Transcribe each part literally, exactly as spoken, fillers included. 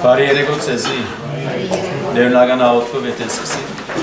Բարի երեկո ցեզի։ Լեռնական աղոթքով եթե սկսի։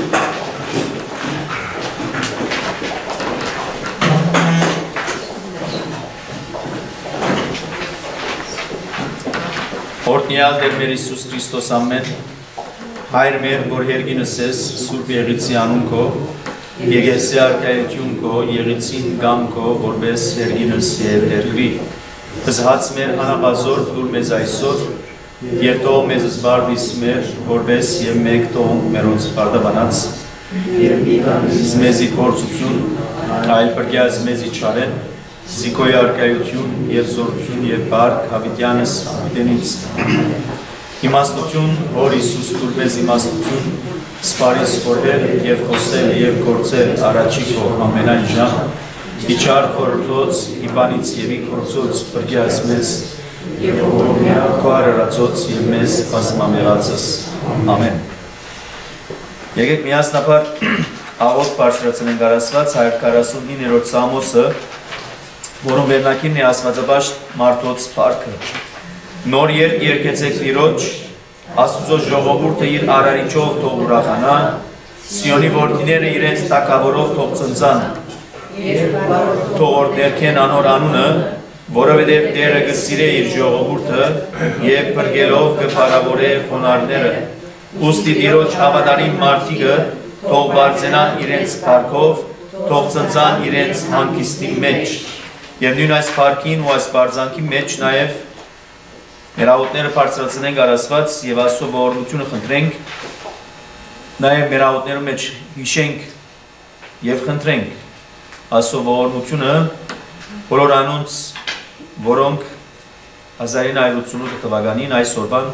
Օրհնյալ Տեր մեր Հիսուս Քրիստոս ամեն Հայր մեր, որ հերգինս ես Սուրբ Եղիցի անուն քո, Եկեղեցի արքայություն քո, Եղիցին գամ քո, որպես հերգինս եւ հերգրի։ Հզհաց մեր անաբազոր դուր մեզ այսօր, եւ թող մեզ զբաղվիս մեր, որպես եւ մեկ թող մերոնց բարդաբանած, մեզի փորձություն, այլ պրկյազ մեզի չարեն, Զիկոյի արքայություն և զորություն և բարք հավիտյանս ամիտենից իմաստություն, որ Իսուս տուր մեզ իմաստություն, սպարիս խորհել և խոսել և գործել առաջի քո ամենայն ժամ, իչար խորհրդոց, իպանից և ի գործոց պրկյաս մեզ, քո արարածոց և մեզ բազմամեղացս, ամեն։ Եկեք միասնաբար աղոթք բարձրացնենք առասված հայ քառասունիններորդ Սամոսը, որում վերնակիրն է աստվածապաշտ մարդոց պարքը։ Նոր երկ երկեցեք Տիրոջ, Աստուծո ժողովուրդը իր արարիչով թող ուրախանա, Սիոնի որդիները իրենց թագավորով թող ծնծան, թող որ ներքեն անոր անունը, որովհետև Տերը կսիրե իր ժողովուրդը և փրկելով կփառավորե խոնարհները, ուստի Տիրոջ հավատարիմ մարդիկը թող բարձենան իրենց փառքով, թող ծնծան իրենց հանգիստի մեջ։ Եվ նույն այս պարքին ու այս բարձանքի մեջ նաև մեր աղոթները բարձրացնենք առասված և Աստծո ողորմությունը խնդրենք, նաև մեր աղոթներում մեջ հիշենք և խնդրենք Աստծո ողորմությունը բոլոր անոնց, որոնք հազար ինը հարյուր ութսունութ թվականին այսօրվան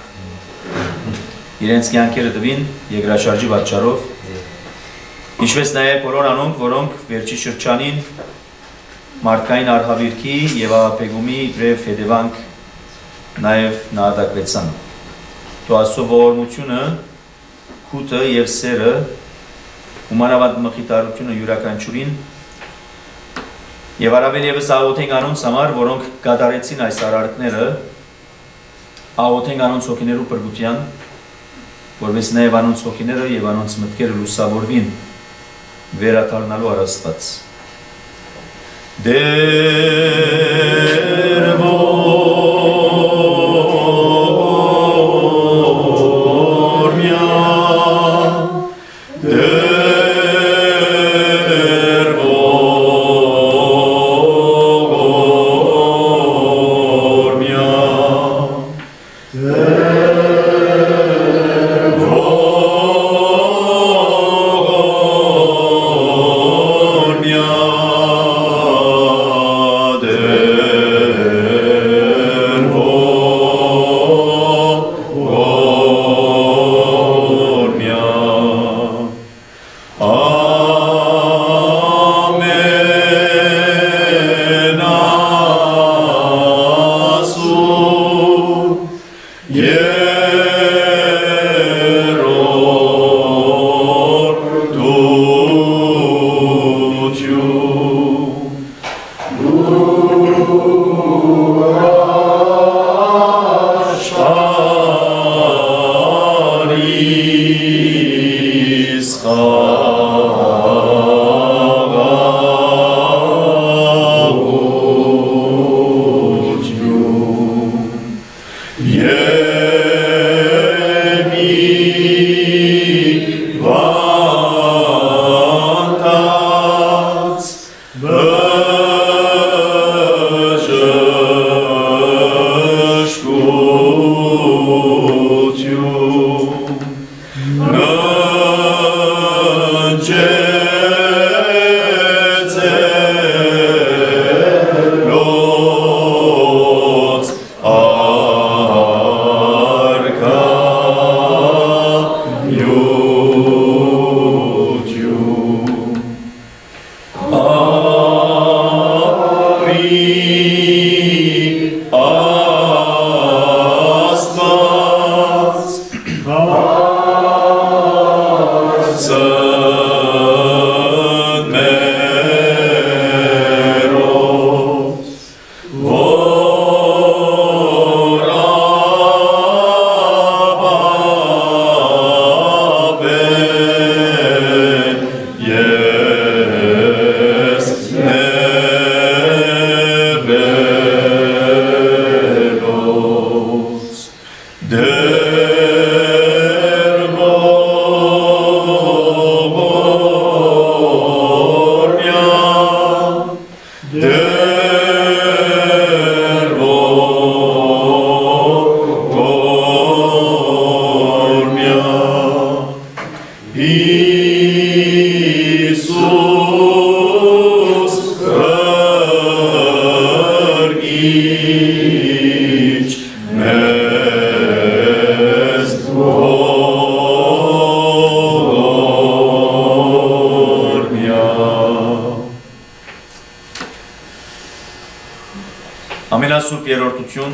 իրենց կյանքերը տվին երկրաշարժի պատճառով, ինչպես նաև բոլոր անոնք, որոնք վերջի շրջանին մարդկային արհավիրքի և աղապեգումի իբրև հետևանք նաև նահատակվեցան։ Թող Աստծո ողորմությունը, հութը և սերը, ու մանավանդ մխիթարությունը յուրաքանչյուրին և առավել ևս աղոթենք անոնց համար, որոնք կատարեցին այս արարքները, աղոթենք անոնց հոգիներու փրկության, որպես նաև անոնց հոգիները և անոնց մտքերը լուսավորվին վերադառնալու առ Աստված։ Դեր ողորմյա, դեր ողորմյա, դեր ողորմյա, Yeah.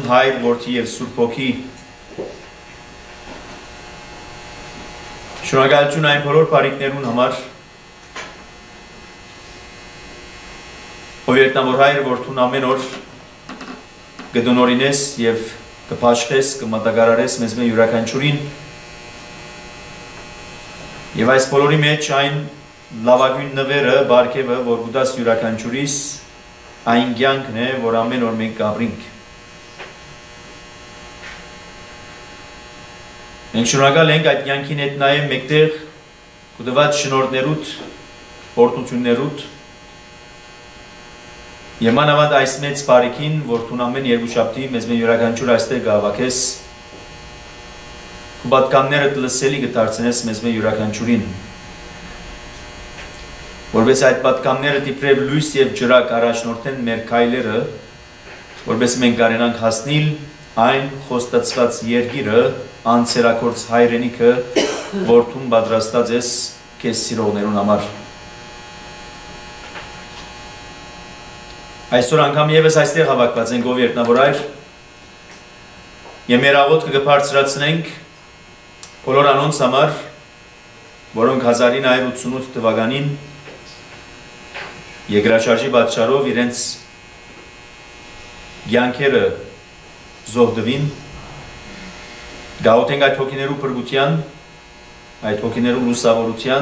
Հայր, Որդի և Սուրբ Հոգի։ Շնորհակալություն այն բոլոր բարիքներուն համար, ով երտնավոր Հայր, Որդուն ամեն օր կդնորինես և կփաշխես, կմատակարարես մեզ մեր յուրաքանչյուրին և այս բոլորի մեջ այն լավագույն նվերը, բարգևը, որ գուտաս յուրաքանչյուրիս, այն կյանքն է, որ ամեն օր մենք կապրինք։ Մենք շնորհակալ ենք այդ կյանքին հետ նաև մեկտեղ կուտված շնորհներուդ, օրհնություններուդ եւ մանավանդ այս մեծ բարիքին, որ տուն ամեն երկուշաբթի մեզ մեր յուրաքանչյուր այստեղ կհավաքես, քո պատկաններդ լսելի կդարձնես մեզ մեր յուրաքանչյուրին, որպես այդ պատկանները իբրև լույս եւ ջրակ առաջնորդեն մեր քայլերը, որպես մենք կարենանք հասնել այն խոստացված երկիրը, անցերակորց հայրենիքը, որթուն պատրաստած ես քեզ սիրողներուն համար։ Այսօր անգամ եւս այստեղ հավաքված ենք ով երտնավոր Հայր, եւ մեր աղոթքը կբարձրացնենք բոլոր անոնց համար, որոնք հազար ինը հարյուր ութսունութ թվականին երկրաշարժի պատճառով իրենց կյանքերը զոհվին, գաղութենք այդ հոգիներու փրկության, այդ հոգիներու լուսավորության,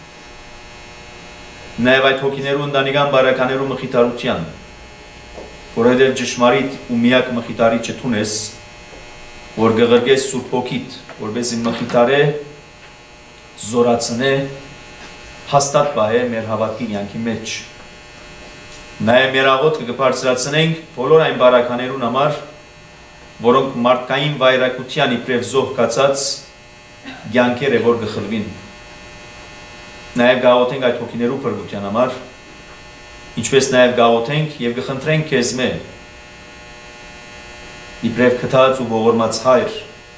նաև այդ հոգիներու ընտանեկան բարականերու մխիթարության, որովհետև ճշմարիտ ու միակ մխիթարիչը տունես, որ կղրկես Սուրբ Հոգիդ, որպեսզի մխիթարե, զորացնե, հաստատ պահե մեր հավատքի կյանքի մեջ։ Նաև մեր աղոթքը կբարձրացնենք բոլոր այն բարականերուն համար, որոնք մարդկային վայրակության իբրև զոհ կացած կյանքեր է որ կխլվին։ Նաև գաղութենք այդ հոգիներու փրկության համար, ինչպես նաև գաղութենք եւ կխնդրենք քեզ մե իբրև քթած ու ողորմած Հայր,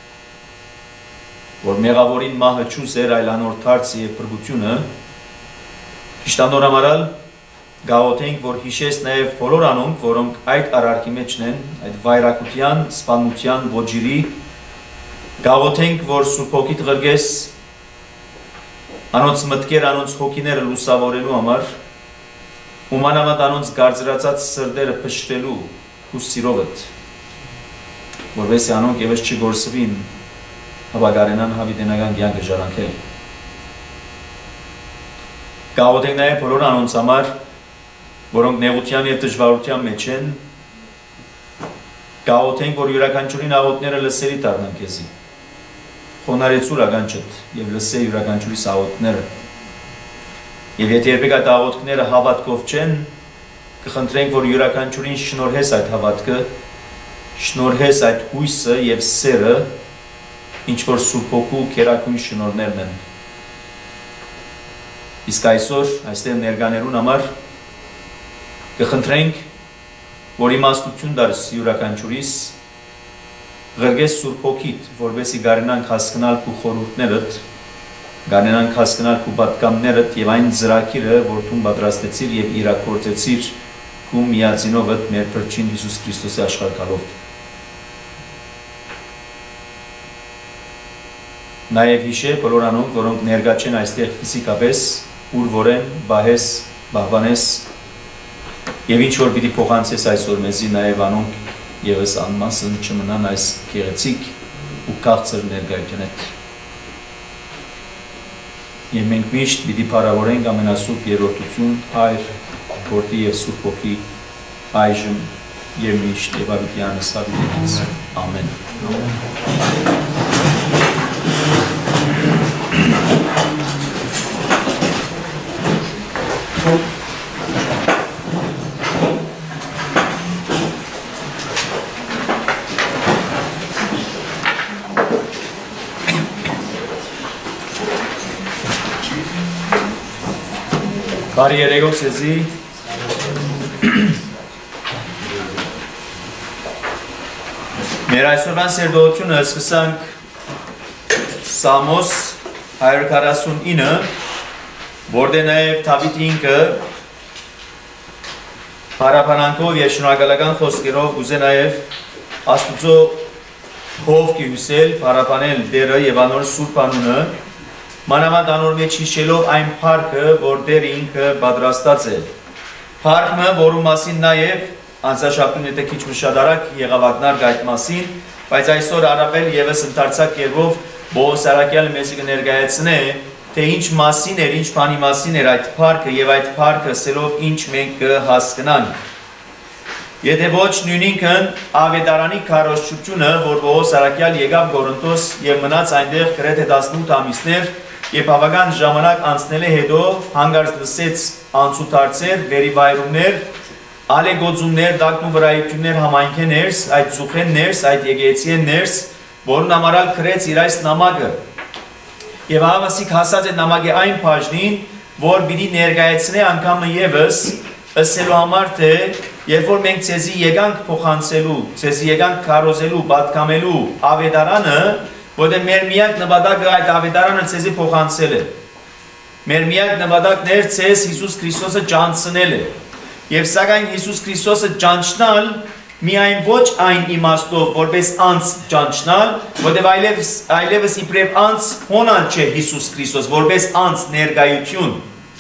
որ մեղավորին մահը չուզեր այլ անորդարց եւ փրկությունը, իշտանորամարալ գաղութենք, որ հիշես նաև բոլոր անոնք, որոնք այդ արարքի մեջն են, այդ վայրակության, սպանության, ոճիրի, գաղութենք, որ Սուրբ Հոգիդ ղրկես, անոնց մտքեր, անոնց հոգիները լուսավորելու համար, ու մանավանդ անոնց գարձրացած սրտերը փշրելու ու սիրովդ, որովհետեւ անոնք եւս չգործվին, հավագարենան հավիտենական կյանքը ժառանգել։ Գաղութենք նաև բոլոր անոնց համար, որոնք նեղության և դժվարության մեջ են, գաղութենք, որ յուրաքանչյուրին աղոթները լսելի դառնան քեզի, խոնարհեցուր ականջդ և լսե յուրաքանչյուրիս աղոթները, և եթե երբեք այդ աղոթքները հավատքով չեն, կխնդրենք, որ յուրաքանչյուրին շնորհես այդ հավատքը, շնորհես այդ հույսը և սերը, ինչ որ Սուրբ Հոգու քերակույն շնորհներն են։ Իսկ այսօր այստեղ ներկաներուն համար կխնդրենք, որ իմաստություն դարձ յուրաքանչյուրիս, ղրկես Սուրբ Հոգիդ, որպեսզի կարենանք հասկանալ քու խորհուրդներդ, կարենանք հասկանալ քու պատգամներդ եւ այն ծրագիրը, որ դու պատրաստեցիր եւ իրագործեցիր քու միածինովդ մեր Փրկին Հիսուս Քրիստոսի աշխարհ գալով։ Նաեւ հիշե բոլոր անոնք, որոնք ներկա չեն այստեղ ֆիզիկապես, ուր որ են, բահես, բահբանես, եւ ինչ որ պիտի փոխանցես այսօր մեզի նաև անոնք եւս անմասն չմնան այս գեղեցիկ ու քաղցր ներկայությունդ։ Եվ մենք միշտ պիտի փառավորենք ամենասուրբ երրորդություն, Հայր, Որդի եւ Սուրբ Հոգի, այժմ եւ միշտ եւ ավիտյանս հավիտենից։ Ամեն։ Բարի երեկո սեզի, մեր այսօրվան սերդողությունը սկսանք Սամոս հարյուր քառասունինը, որտեղ նաև Դավիթ ինքը հարաբանանքով և շնորհակալական խոսքերով ուզե նաև Աստուծո հով կիուսել, պարապանել դերը և անոր սուրբ անունը, մանավանդ անոր մեջ հիշելով այն փառքը, որ Տերը ինքը պատրաստած է։ Փառքը, որու մասին նաև անցաշաբթուն եթե քիչ մշադարակ եղավ ակնարկ այդ մասին, բայց այսօր առավել ևս ընդարձակ կերպով Պողոս Արաքյալը մեզ կներկայացնե, թե ինչ մասին էր, ինչ բանի մասին էր այդ փառքը եւ այդ փառքը ասելով ինչ մենք կհասկանանք։ Եթե ոչ նույնինքն ավետարանի քարոզչությունը, որ Պողոս Արաքյալ եկավ Կորինթոս եւ մնաց այնտեղ գրեթե տասնութ ամիսներ, եւ բավական ժամանակ անցնելը հետո հանգարց լսեց անցուդարձեր, վերիվայրումներ, ալեգոծումներ, դակնու վրայություններ համայնքներս, այդ զուխեններս, այդ եկեղեցիներս, որն ամարալ գրեց իր այս նամակը։ Եվ հավասիկ հասած է նամակի այն բաժնին, որ պիտի ներկայացնե անգամը ևս ըսելու համար թե երբ որ մենք ցեզի եկանք փոխանցելու, ցեզի եկանք քարոզելու, պատկամելու ավետարանը, որտեղ մեր միակ նպատակը այդ ավետարանը ցեզի փոխանցել է։ Մեր միակ նպատակն էր ցեզ Հիսուս Քրիստոսը ճանչնել է։ Եվ սակայն Հիսուս Քրիստոսը ճանչնալ միայն ոչ այն իմաստով, որպես անց ճանչնալ, որտեղ այլևս այլևս իբրև անց հոնալ չէ Հիսուս Քրիստոս, որպես անց ներկայություն։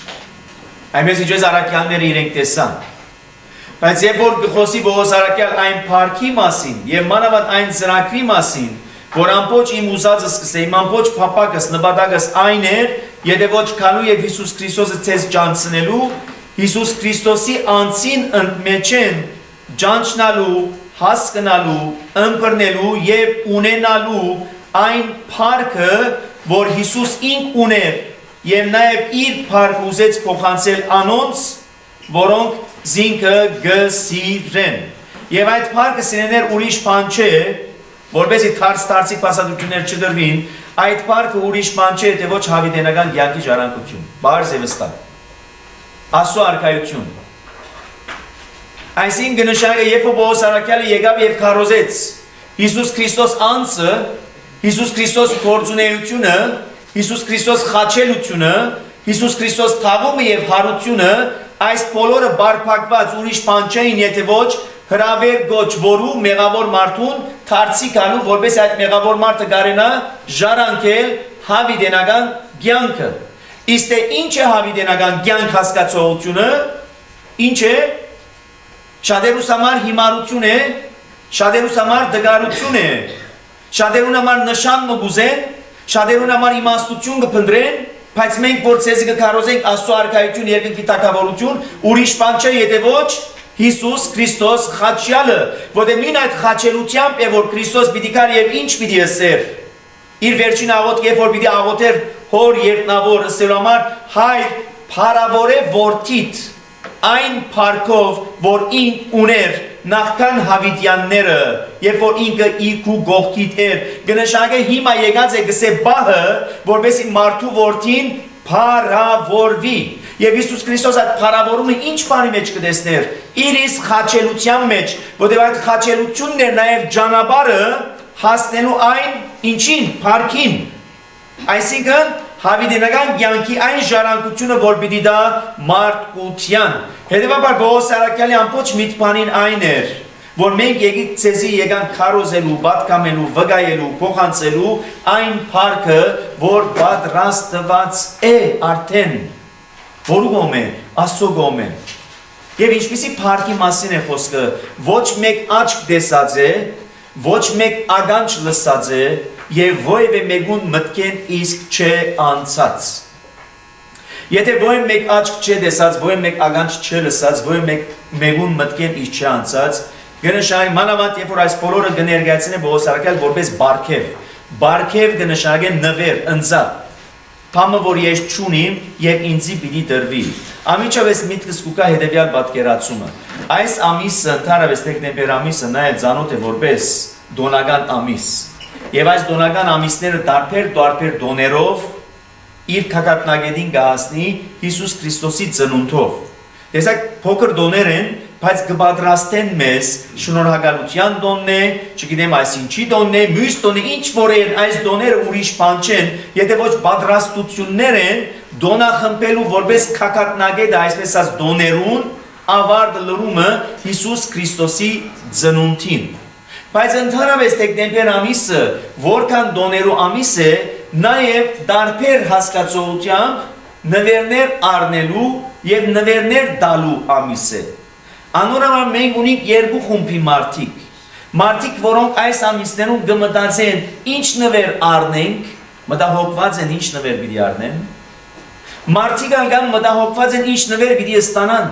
Այնպես ինչպես առաքյալները իրենք տեսան։ Բայց երբ որ գխոսի Պողոս Արաքյալ այն փառքի մասին եւ մանավանդ այն ծրագրի մասին, որ ամբողջ իմ ուզածը սկսե, իմ ամբողջ փապակս, նպատակս այն էր, եթե ոչ քանու եւ Հիսուս Քրիստոսը ցեզ ճանչնելու, Հիսուս Քրիստոսի անցին ընդմեջեն ճանչնալու, հասկանալու, ըմբռնելու եւ ունենալու այն փառքը, որ Հիսուս ինք ուներ եւ նաեւ իր փառքը ուզեց փոխանցել անոնց, որոնք զինքը գսիրեն։ Եվ այդ փառքը սիրեներ ուրիշ բան չէ, որպեսզի թարց թարցիկ փաստություններ չդրվին, այդ փառքը ուրիշ բան չէ, թե ոչ հավիտենական կյանքի ժառանգություն, բարձ եւ վստահ։ Աստծո արքայություն։ Այսինքն նշանակը երբ որ Պողոս Արաքյալը եկավ եւ քարոզեց Հիսուս Քրիստոս անձը, Հիսուս Քրիստոս գործունեությունը, Հիսուս Քրիստոս խաչելությունը, Հիսուս Քրիստոս թաղումը եւ հարությունը, այս բոլորը բարփակված ուրիշ բան չէին, եթե ոչ հրավեր գոչվորու մեղավոր մարդուն թարցի գալու, որպես այդ մեղավոր մարդը կարենա ժառանգել հավիտենական կյանքը։ Իսկ թե ինչ է հավիտենական կյանք հասկացողությունը, ինչ է, շատերուս համար հիմարություն է, շատերուս համար դգարություն է, շատերուն համար նշան մգուզեն, շատերուն համար իմաստություն կփնտրեն, բայց մենք որ ցեզի կքարոզենք Աստծո արքայություն, երկնքի թագավորություն, ուրիշ բան չէ, եթե ոչ Հիսուս Քրիստոս խաչյալը, որտեղ մին այդ խաչելությամբ է, որ Քրիստոս պիտի կար եւ ինչ պիտի ասեր։ Իր վերջին աղոթքը, երբ որ պիտի աղոթեր հոր երտնավոր ըսելու համար, հայր փառավոր է որդիդ այն փառքով, որ ինք ուներ նախքան հավիտյանները, երբ որ ինքը իր ու գողքիդ էր, կնշանակե հիմա եկած է գսե բահը, որպեսզի մարդու որդին փառավորվի։ Եվ Հիսուս Քրիստոս այդ փառավորումը ինչ բանի մեջ կտեսներ, իր իսկ խաչելության մեջ, որտեղ այդ խաչելությունն էր նաև ճանապարհը հասնելու այն ինչին, փառքին։ Այսինքն հավիտենական կյանքի այն ժառանգությունը, որ պիտի դա մարդկության։ Հետևաբար Պողոս Արաքյալի ամբողջ միտքանին այն էր, որ մենք եկիք ցեզի եկանք քարոզելու, պատկամելու, վկայելու, փոխանցելու այն փառքը, որ պատրաստված է արդեն, որու գոմ է, Աստծո գոմ է։ Եվ ինչպիսի փառքի մասին է խոսքը, ոչ մեկ աչք տեսած է, ոչ մեկ ականջ լսած է, եւ ովևէ մեկուն մտքեն իսկ չէ անցած։ Եթե ովևէ մեկ աչք չէ տեսած, ովևէ մեկ ականջ չէ լսած, ովևէ մեկ մեկուն մտքեն իսկ չէ անցած, կնշանակի մանավանդ երբ որ այս բոլորը կներկայացնե Պողոս Արաքյալ որպես բարգև, բարգև կնշանակի նվեր, ընձա, բամը որ ես չունիմ եւ ինձի պիտի տրվի։ Ամիջով ես միտքս կուկա հետեւյալ պատկերացումը։ Այս ամիսը, ընդհանրապես դեկտեմբեր ամիսը նա է ծանոթ է որպես դոնական ամիս։ Եվ այս դոնական ամիսները տարբեր տարբեր դոներով իր քակատնագետին կհասնի Հիսուս Քրիստոսի ծնունդով։ Տեսակ փոքր դոներ են, բայց կպատրաստեն մեզ շնորհակալության դոնն է, չգիտեմ այս ինչի դոնն է, մյուս դոնը ինչ որ են, այս դոները ուրիշ բան չեն, եթե ոչ պատրաստություններ են դոնախմբելու որպես քակատնագետը, այսպես ասած դոներուն ավարտ լրումը Հիսուս Քրիստոսի ծնունդին։ Բայց ընդհանրապես դեկտեմբեր ամիսը, որքան դոներու ամիս է, նաև դարբեր հասկացողությամբ նվերներ առնելու և նվերներ տալու ամիս է։ Անորոք մենք ունենք երկու խումբի մարդիկ։ Մարդիկ, որոնք այս ամիսներում կմտածեն ինչ նվեր առնենք, մտահոգված են ինչ նվեր պիտի առնեն։ Մարդիկ անգամ մտահոգված են ինչ նվեր պիտի ստանան։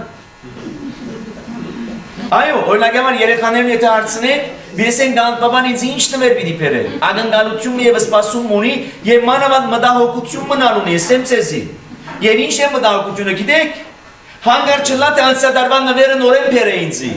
Այո, օրինակ համար երեխաներն եթե հարցնեք, Բերեսեն գանտպապան ինձ ինչ նվեր պիտի բերել, ակնկալություն և սպասում ունի և մանավանդ մտահոգություն մնալ ունի, եսեմ ցեզի։ Եվ ինչ է մտահոգությունը, գիտեք, հանգար չլա թե անցյալդարվա նվերը նորեն բերե ինձի։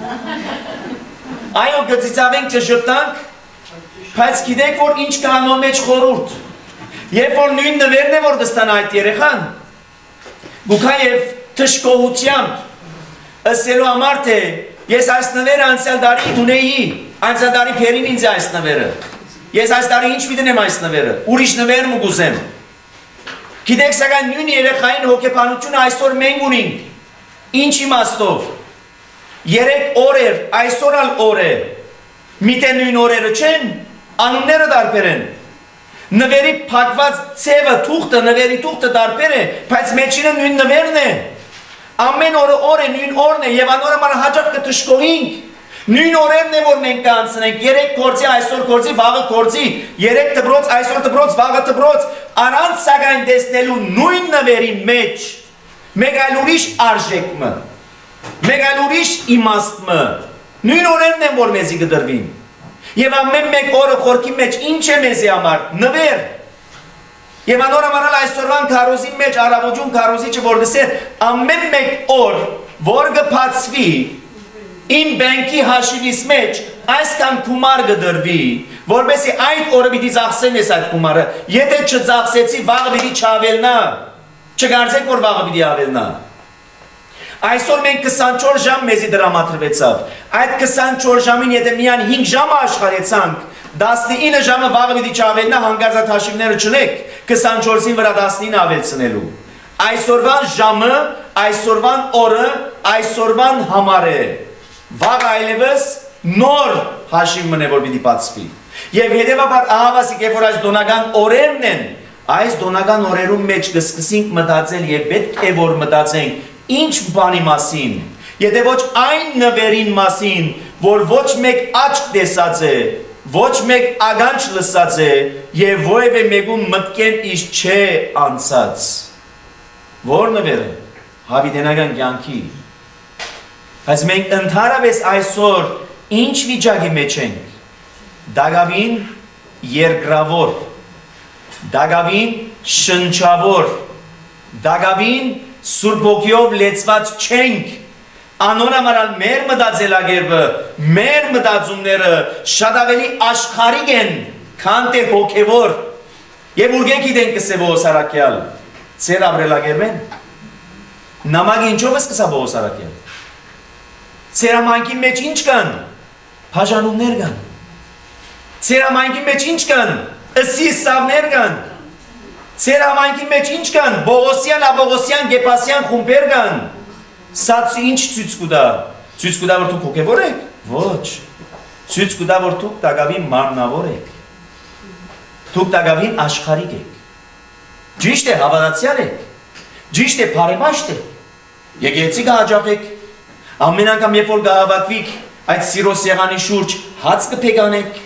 Այո, գծիծավենք կժպտանք, բայց գիտեք, որ ինչ կանոնի մեջ խորհուրդ։ Երբ որ նույն նվերն է, որ կստանա այդ երեխան, գուքա և թշկողությամբ ըսելու համար թե ես այս նվերը անցյալ դարի ունեի, անցյալ դարի փերին ինձ այս նվերը։ Ես այս դարի ինչ պիտենեմ այս նվերը, ուրիշ նվեր μου գուզեմ։ Գիտեք, սակայն նույն երեխային հոգեբանությունը այսօր մենք ունենք։ Ինչ իմաստով։ Երեք օր էր, այսօր ալ օր է։ Միտե նույն օրերը չեն, անունները տարբեր են։ Նվերի փակված ցևը, թուղթը, նվերի թուղթը տարբեր է, բայց մեջինը նույն նվերն է։ Ամեն օրը օր է, նույն օրն է, և անորոք հաջող կտշկողինք, նույն օրերն է, որ մենք կանցնենք, երեք գործի, այսօր գործի, վաղը գործի, երեք տբրոց, այսօր տբրոց, վաղը տբրոց, առանց սակայն տեսնելու նույն նվերի մեջ, մեկ այլ ուրիշ արժեքմը, մեկ այլ ուրիշ իմաստմը, նույն օրերն են, որ մեզի կդրվին, և ամեն մեկ օրը խորքի մեջ ինչ է մեզի համար, նվեր, Եվ անորոք այսօրվան քարոզի մեջ առավոջուն քարոզիչը որ գսեր ամեն մեկ օր որ կփածվի իմ բանկի հաշիվիս մեջ այսքան գումար կդրվի որովհետեւ այդ օրը պիտի ծախսեն ես այդ գումարը եթե չծախսեցի վաղը պիտի չավելնա չգարձեք որ վաղը պիտի ավելնա Այսօր մենք քսանչորս ժամ մեզի դրամատրվեցավ այդ քսանչորս ժամին եթե միան հինգ ժամը աշխարհեցանք տասնինը ժամը վաղը պիտի չավելնա հանգարցած հաշիվները չունեք քսանչորսին վրա տասնինը ավելցնելու այսօրվան ժամը այսօրվան օրը այսօրվան համար է վաղ այլևս նոր հաշիվ մնե որ պիտի բացվի եւ հետեւաբար ահավասիկ երբ որ այս դոնական օրերն են այս դոնական օրերում մեջ կսկսենք մտածել եւ պետք է որ մտածենք ինչ բանի մասին եթե ոչ այն նվերին մասին որ ոչ մեկ աչք տեսած է ոչ մեկ ագանջ լսած է եւ ովևէ մեկում մտքեն իշ չէ անցած որ նվերը հավիտենական կյանքի բայց մենք ընդհանրապես այսօր ինչ վիճակի մեջ ենք դագավին երկրավոր դագավին շնչավոր դագավին Սուրբ ոգիով լեցված չենք անոնամարալ մեր մտածելակերպը, մեր մտածումները շատ ավելի աշխարհիկ են, քան թե հոգևոր։ Եվ ուրգենք գիտենք կսե Պողոս Արաքյալ, ծեր ապրելակերպեն։ Նամակը ինչով է սկսա Պողոս Արաքյալ։ Ծեր համայնքի մեջ ինչ կան։ Բաժանումներ կան։ Ծեր համայնքի մեջ ինչ կան։ Ըսիսավներ կան։ Ծեր համայնքի մեջ ինչ կան։ Պողոսյան, Աբողոսյան, Գեպասյան խումբեր կան։ Սա ինչ ցույց կտա։ Ցույց կտա որ դուք հոգևոր եք։ Ոչ։ Ցույց կտա որ դուք տակավին մարմնավոր եք։ Դուք տակավին աշխարհիկ եք։ Ճիշտ է հավատացյալ եք։ Ճիշտ է բարեմաշտ եք։ Եկեղեցի կհաջողեք։ Ամեն անգամ երբ որ կհավաքվիք այդ սիրո սեղանի շուրջ հաց կփեկանեք։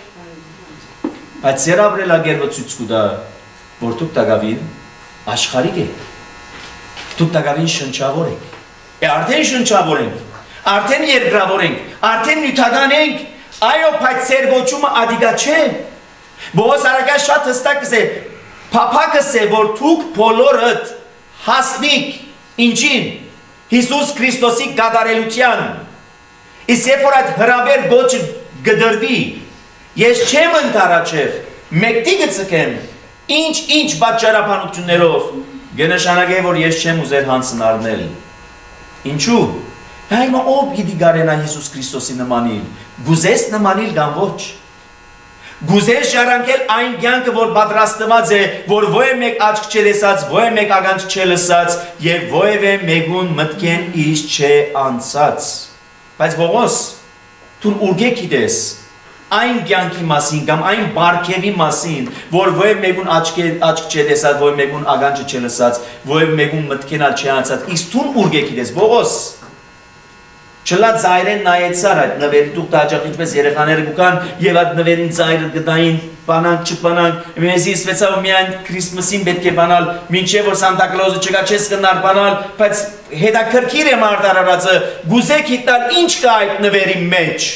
Բայց ձեր ապրելակերպը ցույց կտա որ դուք տակավին աշխարհիկ եք։ Դուք տակավին շնչավոր եք։ Է արդեն շնչավոր ենք, արդեն երկրավոր ենք, արդեն նյութական ենք, այո, բայց ծեր գոչումը ադիգա չէ։ Պողոս Արաքյալը շատ հստակ է, փափակս է, որ դուք բոլորդ հասնիք ինչին Հիսուս Քրիստոսի գադարելության։ Իսկ երբ որ այդ հրավեր գոչը գդրվի, ես չեմ ընկառաջև, մեկտի գծկեմ, ինչ-ինչ պատճառաբանություններով, կնշանակե որ ես չեմ ուզեր հանցն առնել։ Ինչու՞։ Հայմա ով գիտի գարենա Հիսուս Քրիստոսի նմանիլ, գուզես նմանիլ կամ ոչ։ Գուզես ժառանգել այն կյանքը, որ պատրաստված է, որ ովևէ մեկ աչք չտեսած, ովևէ մեկ ականջ չլսած եւ ովևէ մեկուն մտքեն իշ չէ անցած։ Բայց Պողոս, դու ուրգե գիտես, այն կյանքի մասին կամ այն բարգևի մասին, որ ով մեկուն աչք աչք չտեսած, ով մեկուն ագանջը չլսած, ով մեկուն մտքին չի անցած, իսկ դու ուր գեկիդես Բողոս Չլա ծայրեն նայեցար այդ նվերի դուք տաճախ ինչպես երեխաները գուկան եւ այդ նվերին ծայրը գտային բանանք չբանանք մեզի սվեցավ միայն քրիսմասին պետք է բանալ մինչեւ որ Սանտա Կլոզը չգա չես կնար բանալ բայց հետաքրքիր է մարտարարածը գուզեք հիտալ ինչ կա այդ նվերի մեջ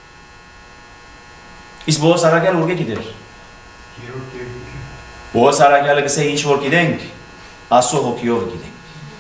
Իսկ Բողոս Արաքյալը ուր գիտեր Բողոս Արաքյալը գսե ինչ որ գիտենք Աստծո հոգիով գիտենք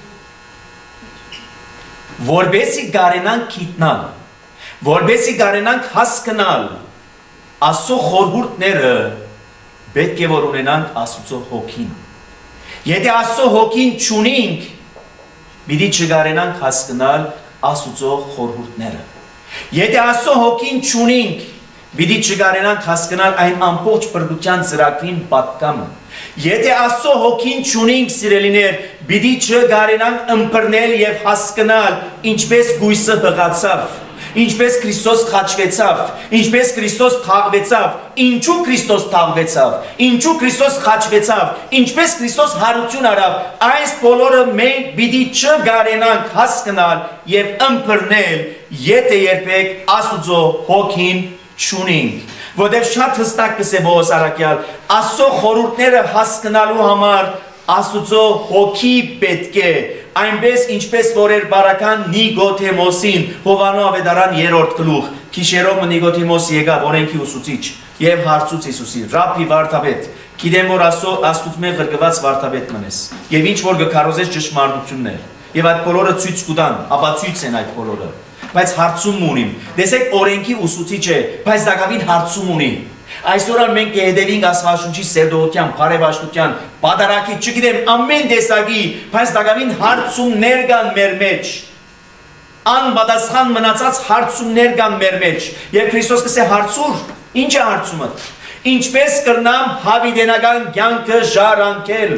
Որբեսի գարենանք գիտնալ, որբեսի գարենանք հասկանալ, Աստծո խորհուրդները պետք է որ ունենանք Աստծո հոգին։ Եթե Աստծո հոգին չունենք, պիտի չգարենանք հասկանալ Աստծո խորհուրդները։ Եթե Աստծո հոգին չունենք, պիտի չգարենանք հասկանալ այն ամբողջ բրդության ծրագրին պատկամը։ Եթե Աստծո հոգին չունենք սիրելիներ, պիտի չգարենանք ըմբռնել եւ հասկանալ ինչպես գույսը հղացավ, ինչպես Քրիստոս խաչվեցավ, ինչպես Քրիստոս թաղվեցավ, ինչու Քրիստոս թաղվեցավ, ինչու Քրիստոս խաչվեցավ, ինչպես Քրիստոս հարություն արավ, այս բոլորը մենք պիտի չգարենանք հասկանալ եւ ըմբռնել, եթե երբեք Աստծո հոգին չունենք։ Որտեւ շատ հստակ կսե Բողոս Արաքյալ, Աստծո խորհուրդները հասկանալու համար Աստծո հոգի պետք է, այնպես ինչպես որ էր բարական Նիկոդեմոսին, Հովանո ավետարան երրորդ գլուխ, քիշերով Նիկոդեմոս եկավ օրենքի ուսուցիչ եւ հարցուց Հիսուսի, Ռաբբի վարդապետ, գիտեմ որ Աստծո Աստուծո ղրկված վարդապետ մնես, եւ ինչ որ գկարոզես ճշմարտություններ, եւ այդ բոլորը ցույց կտան, ապացույց են այդ բոլորը, բայց հարցում ունիմ, տեսեք օրենքի ուսուցիչ է, բայց դակավին հարցում ունի Այսօր մենք կհետևենք Աստվածաշունչի սերտողության, բարեբաշխության, պատարակի, չգիտեմ, ամեն տեսակի, բայց դակավին հարցումներ կան մեր մեջ։ Անպատասխան մնացած հարցումներ կան մեր մեջ։ Եվ Քրիստոս կսե հարցուր, ինչ է հարցումը։ Ինչպես կրնամ հավիտենական կյանքը ժառանգել։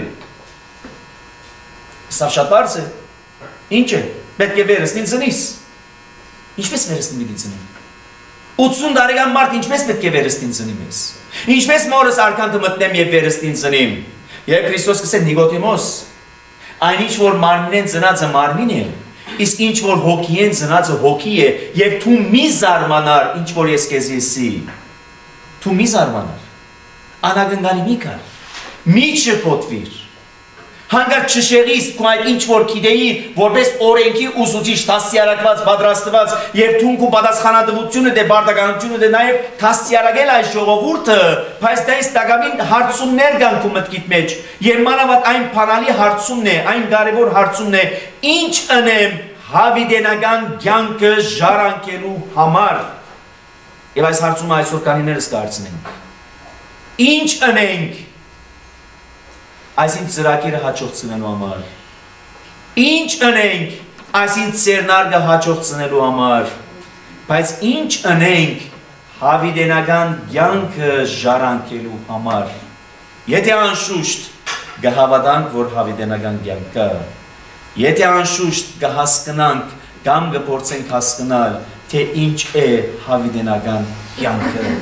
Սա շատ բարձ է։ Ինչ է։ Պետք է վերստին ծնիս։ Ինչպես վերստին պիտի ծնեմ։ ութսուն տարեկան մարդ ինչպես պետք է վերստին ծնի մեզ։ Ինչպես մորս արքանքը մտնեմ եւ վերստին ծնիմ։ Եվ Քրիստոս կսե Նիկոդեմոս, այն ինչ որ մարմինեն ծնածը մարմին է, իսկ ինչ որ հոգիեն ծնածը հոգի է, եւ դու մի զարմանար, ինչ որ ես քեզ եսի։ Դու մի զարմանար։ Անագնգանի մի կար։ Մի չփոթվիր։ Հանգարտ չշեղիս քո այդ ինչ որ գիտեի, որպես օրենքի ուսուցիչ դաստիարակված, պատրաստված եւ թունք ու պատասխանատվությունը դե բարդականությունը դե նաեւ դաստիարակել այս ժողովուրդը, բայց դա իստակամին հարցումներ կան քո մտքիդ մեջ։ Եվ մանավանդ այն բանալի հարցումն է, այն կարևոր հարցումն է, ինչ անեմ հավիտենական կյանքը ժառանգելու համար։ Եվ այս հարցումը այսօր կանիներս կարծնենք։ Ինչ անենք Այսին ծրագիրը հաջողցնելու համար։ Ինչ անենք այսին ծերնարգը հաջողցնելու համար։ Բայց ինչ անենք հավիտենական կյանքը ժառանգելու համար։ Եթե անշուշտ կհավատանք, որ հավիտենական կյանք կա, եթե անշուշտ կհասկանանք կամ կփորձենք հասկանալ, թե ինչ է հավիտենական կյանքը։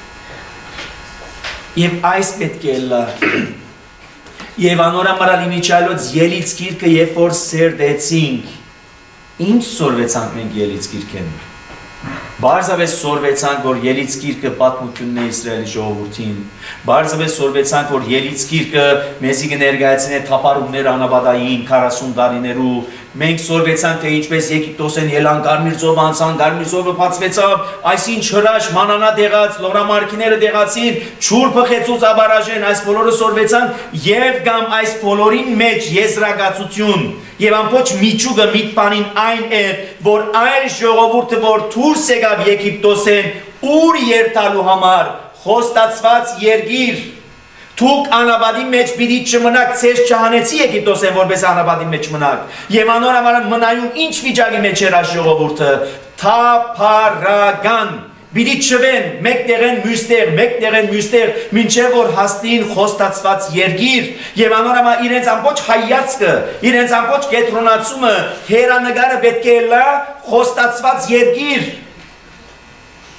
Եվ այս պետք է լա Եվ անորամարալ իմիջալոց ելից գիրքը երբ որ սերտեցինք, ինչ սորվեցանք մենք ելից գիրքեն։ Բարձավես սորվեցանք, որ ելից գիրքը պատմությունն է Իսրայելի ժողովրդին։ Բարձավես սորվեցանք, որ ելից գիրքը մեզի կներկայացնի թափառումներ անաբադային քառասուն տարիներու։ Մենք սորվեցանք, թե ինչպես Եգիպտոսեն ելան Կարմիր ծով անցան, Կարմիր ծովը բացվեցավ, այսին հրաշ մանանա դեղած, լորամարքիները դեղացին, ջուր փխեցուց աբարաժեն, այս բոլորը սորվեցանք եւ կամ այս բոլորին մեջ եզրակացություն եւ ամբողջ միջուկը միտպանին այն է, որ այն ժողովուրդը, որ դուրս եկավ Եգիպտոսեն, ուր երթալու համար խոստացված երկիր Թուք անաբադի մեջ պիտի չմնաք, ցեզ չհանեցի Եգիպտոսեն, որպես անաբադի մեջ մնաք։ Եվ անորամարը մնայուն ինչ վիճակի մեջ էր այս ժողովուրդը, թափառական, պիտի չվեն, մեկտեղեն մյուստեղ, մեկտեղեն մյուստեղ, մինչև որ հասնին խոստացված երկիր, եւ անորամարը իրենց ամբողջ հայացքը, իրենց ամբողջ կենտրոնացումը, հերանագարը պետք է լա խոստացված երկիր։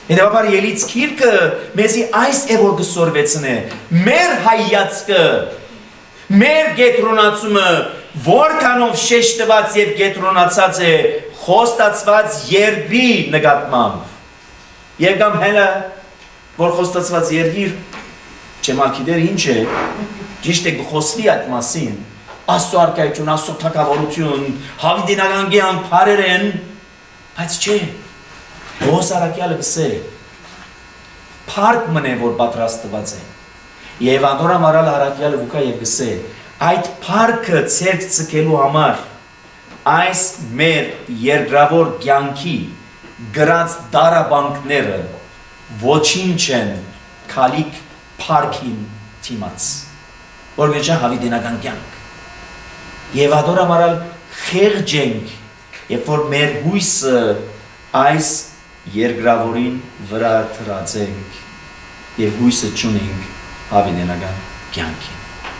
Հետևաբար ելից քիրքը մեզի այս է որ գսորվեցն է, մեր հայացքը, մեր գետրոնացումը, որքանով շեշտված և գետրոնացած է խոստացված երկրի նկատմամբ։ Երկամ հելը, որ խոստացված երկիր, չեմ ակիդեր ինչ է, ճիշտ է գխոսվի այդ մասին, աստո արկայություն, աստո թակավորություն, հավիդինական գյան պարեր են, բայց չէ, Բոս արակյալը գսե, պարկ մնե, որ պատրաստված է, և անդորա մարալ արակյալը վուկա և գսե, այդ պարկը ծերք ծկելու համար, այս մեր երկրավոր գյանքի գրած դարաբանքները ոչինչ են քալիք պարկին թիմաց, որ գնչա հավիդենական կյանք։ Եվ ադոր ամարալ խեղջ ենք, երբ որ մեր հույսը այս երկրավորին վրա թրացենք և հույսը չունենք հավիդենական կյանքին։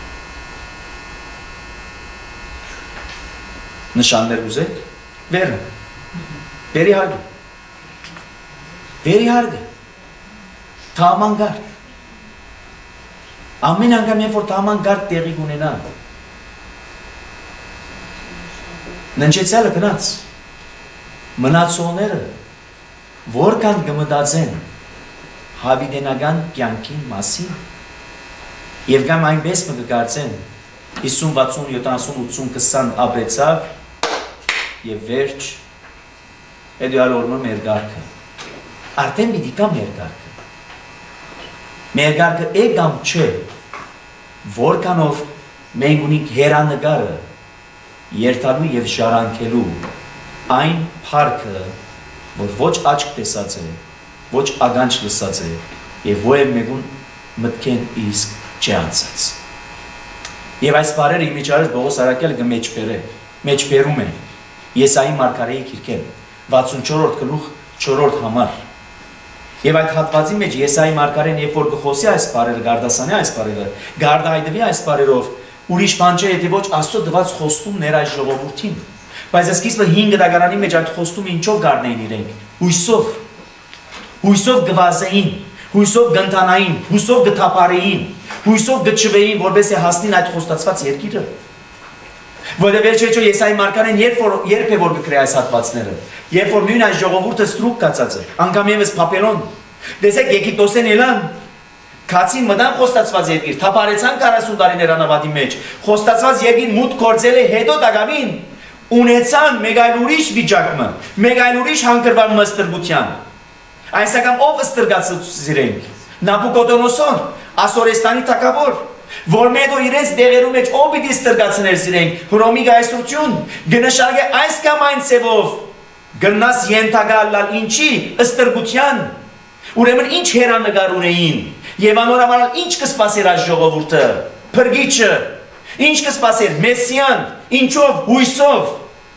Նշաններ ուզեք, վերը, բերի հարգը, բերի հարգը, թաման գարդ, ամեն անգամ երբ որ թաման գարդ տեղի գունենա, ննջեցյալը գնաց, մնացողները, որքան գմտածեն հավիդենական կյանքին մասին, և գամ այնպես մը կգարցեն, հիսուն, վաթսուն, յոթանասուն, ութսուն, կսան ապրեցավ, և վերջ, էդյալ օրմը մեր գարկը, արդեն պիտի կա մեր գարկը, մեր գարկը է կամ չէ, որքանով մենք ունենք հերանգարը, երթալու և ժարանքելու, այն պարկը, որ ոչ աչք տեսած է, ոչ ագանչ լսած է, և ոչ մեկուն մտքեն իսկ չէ անցած։ Եվ այս բարերը իմիջարս Բողոս Արաքյալը գմեջբեր է, մեջբերում է, Եսայի մարգարեի քիրքեն, վաթսունչորրորդ գլուխ չորրորդ համար։ Եվ այդ հատվածի մեջ Եսայի մարգարեն, երբ որ գխոսի այս բարերը, գարդասանի այս բարերը, գարդայդվի այս բարերով, ուրիշ բան չէ, եթե ոչ Աստծո դված խոստում ներ այս ժողովրդին։ Բայց սկիզբը հինգ դագարանի մեջ այդ խոստումը ինչով գարնեին իրենք, հույսով, հույսով գվազեին, հույսով գընթանային, հույսով գթապարեին, հույսով գչվեին, որպես է հասնին այդ խոստացված երկիրը։ Որը վերջեջո Եսայի մարգարեն երբ է որ գկրե այս հատվածները, երբ որ նույն այս ժողովուրդը ստրուկ կացած է, անգամ ևս Փապելոն, տեսեք Եգիպտոսեն ելան, քացին մտան խոստացված երկիր, թափարեցան քառասուն տարիներ անավատի մեջ, խոստացված երկիր մուտք գործել է հետո դակավին, ունեցան մեկ այլ ուրիշ վիճակը, մեկ այլ ուրիշ հանգրվան մստրգության։ Այսական ով ստրգացած իրենք, Նաբուկոդոնոսոր, Ասորեստանի թագավոր, որ մետո իրենց դեղերու մեջ ով պիտի ստրգացներ իրենք, Հռոմի գայսրություն, գնշարգե այս կամ այն ծևով, գնաս ենթագալալ ինչի, ստրգության, ուրեմն ինչ հերանգար ունեին, և անորամարալ ինչ կսպասեր այս ժողովուրդը, փրկիչը, ինչ կսպասեր, Մեսիան, ինչով, հույսով,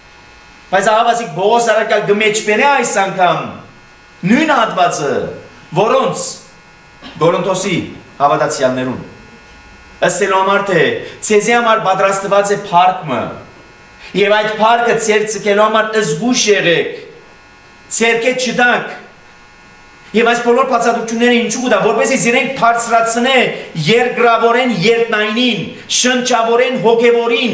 բայց ահավասիկ Բողոս Արաքյալ գմեջբեր է այս անգամ, նույն հատվածը, որոնց, Գորոնթոսի հավատացյալներուն, ըստելու համար թե ցեզի համար պատրաստված է փառքը, եւ այդ փառքը ցեր ցկելու համար զգուշ եղեք, ցերկե չդակ, եւ այս բոլոր բացատրությունները ինչու կտա, որպեսզի իրենք բարձրացնե երկրավորեն երտնայինին, շնչավորեն հոգեվորին,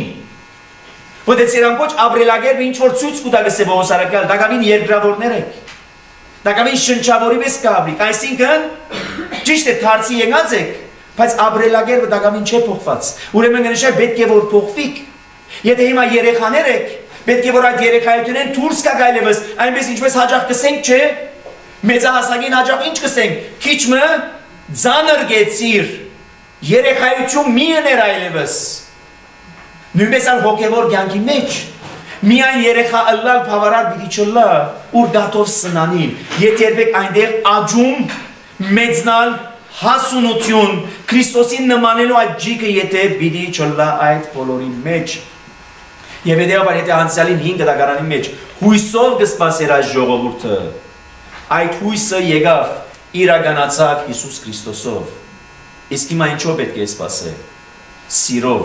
որտեղ ցերան ոչ ապրելակերպը ինչ որ ցույց կտա գսե Բողոս Արաքյալ, դակավին երկրավորներ եք, դակավին շնչավորի պես կապրիկ, այսինքն ճիշտ է դարձի եկած եք, բայց ապրելակերպը դակամին չէ փոխված, ուրեմն գնշակ պետք է որ փոխվիկ, եթե հիմա երեխաներ եք, պետք է որ այդ երեխայությունեն դուրս կա գայլևս, այնպես ինչպես հաճախ կսենք չէ, մեծահասակին հաճախ ինչ կսենք, քիչ մը ձանր գեցիր, երեխայություն մի ըներ այլևս, նույնպես ալ հոգևոր կյանքի մեջ, միայն երեխա ըլլալ բավարար պիտի չլա, ուր դատով սնանին, եթե երբեք այնտեղ աճում, մեծնալ, հասունություն, Քրիստոսին նմանելու այդ ջիկը եթե պիտի չլա այդ բոլորի մեջ, և հետևաբար եթե անցյալին հինգ դագարանի մեջ հույսով կսպասեր այս ժողովուրդը, այդ հույսը եկավ իրականացավ Հիսուս Քրիստոսով, իսկ հիմա ինչով պետք է սպասել, սիրով,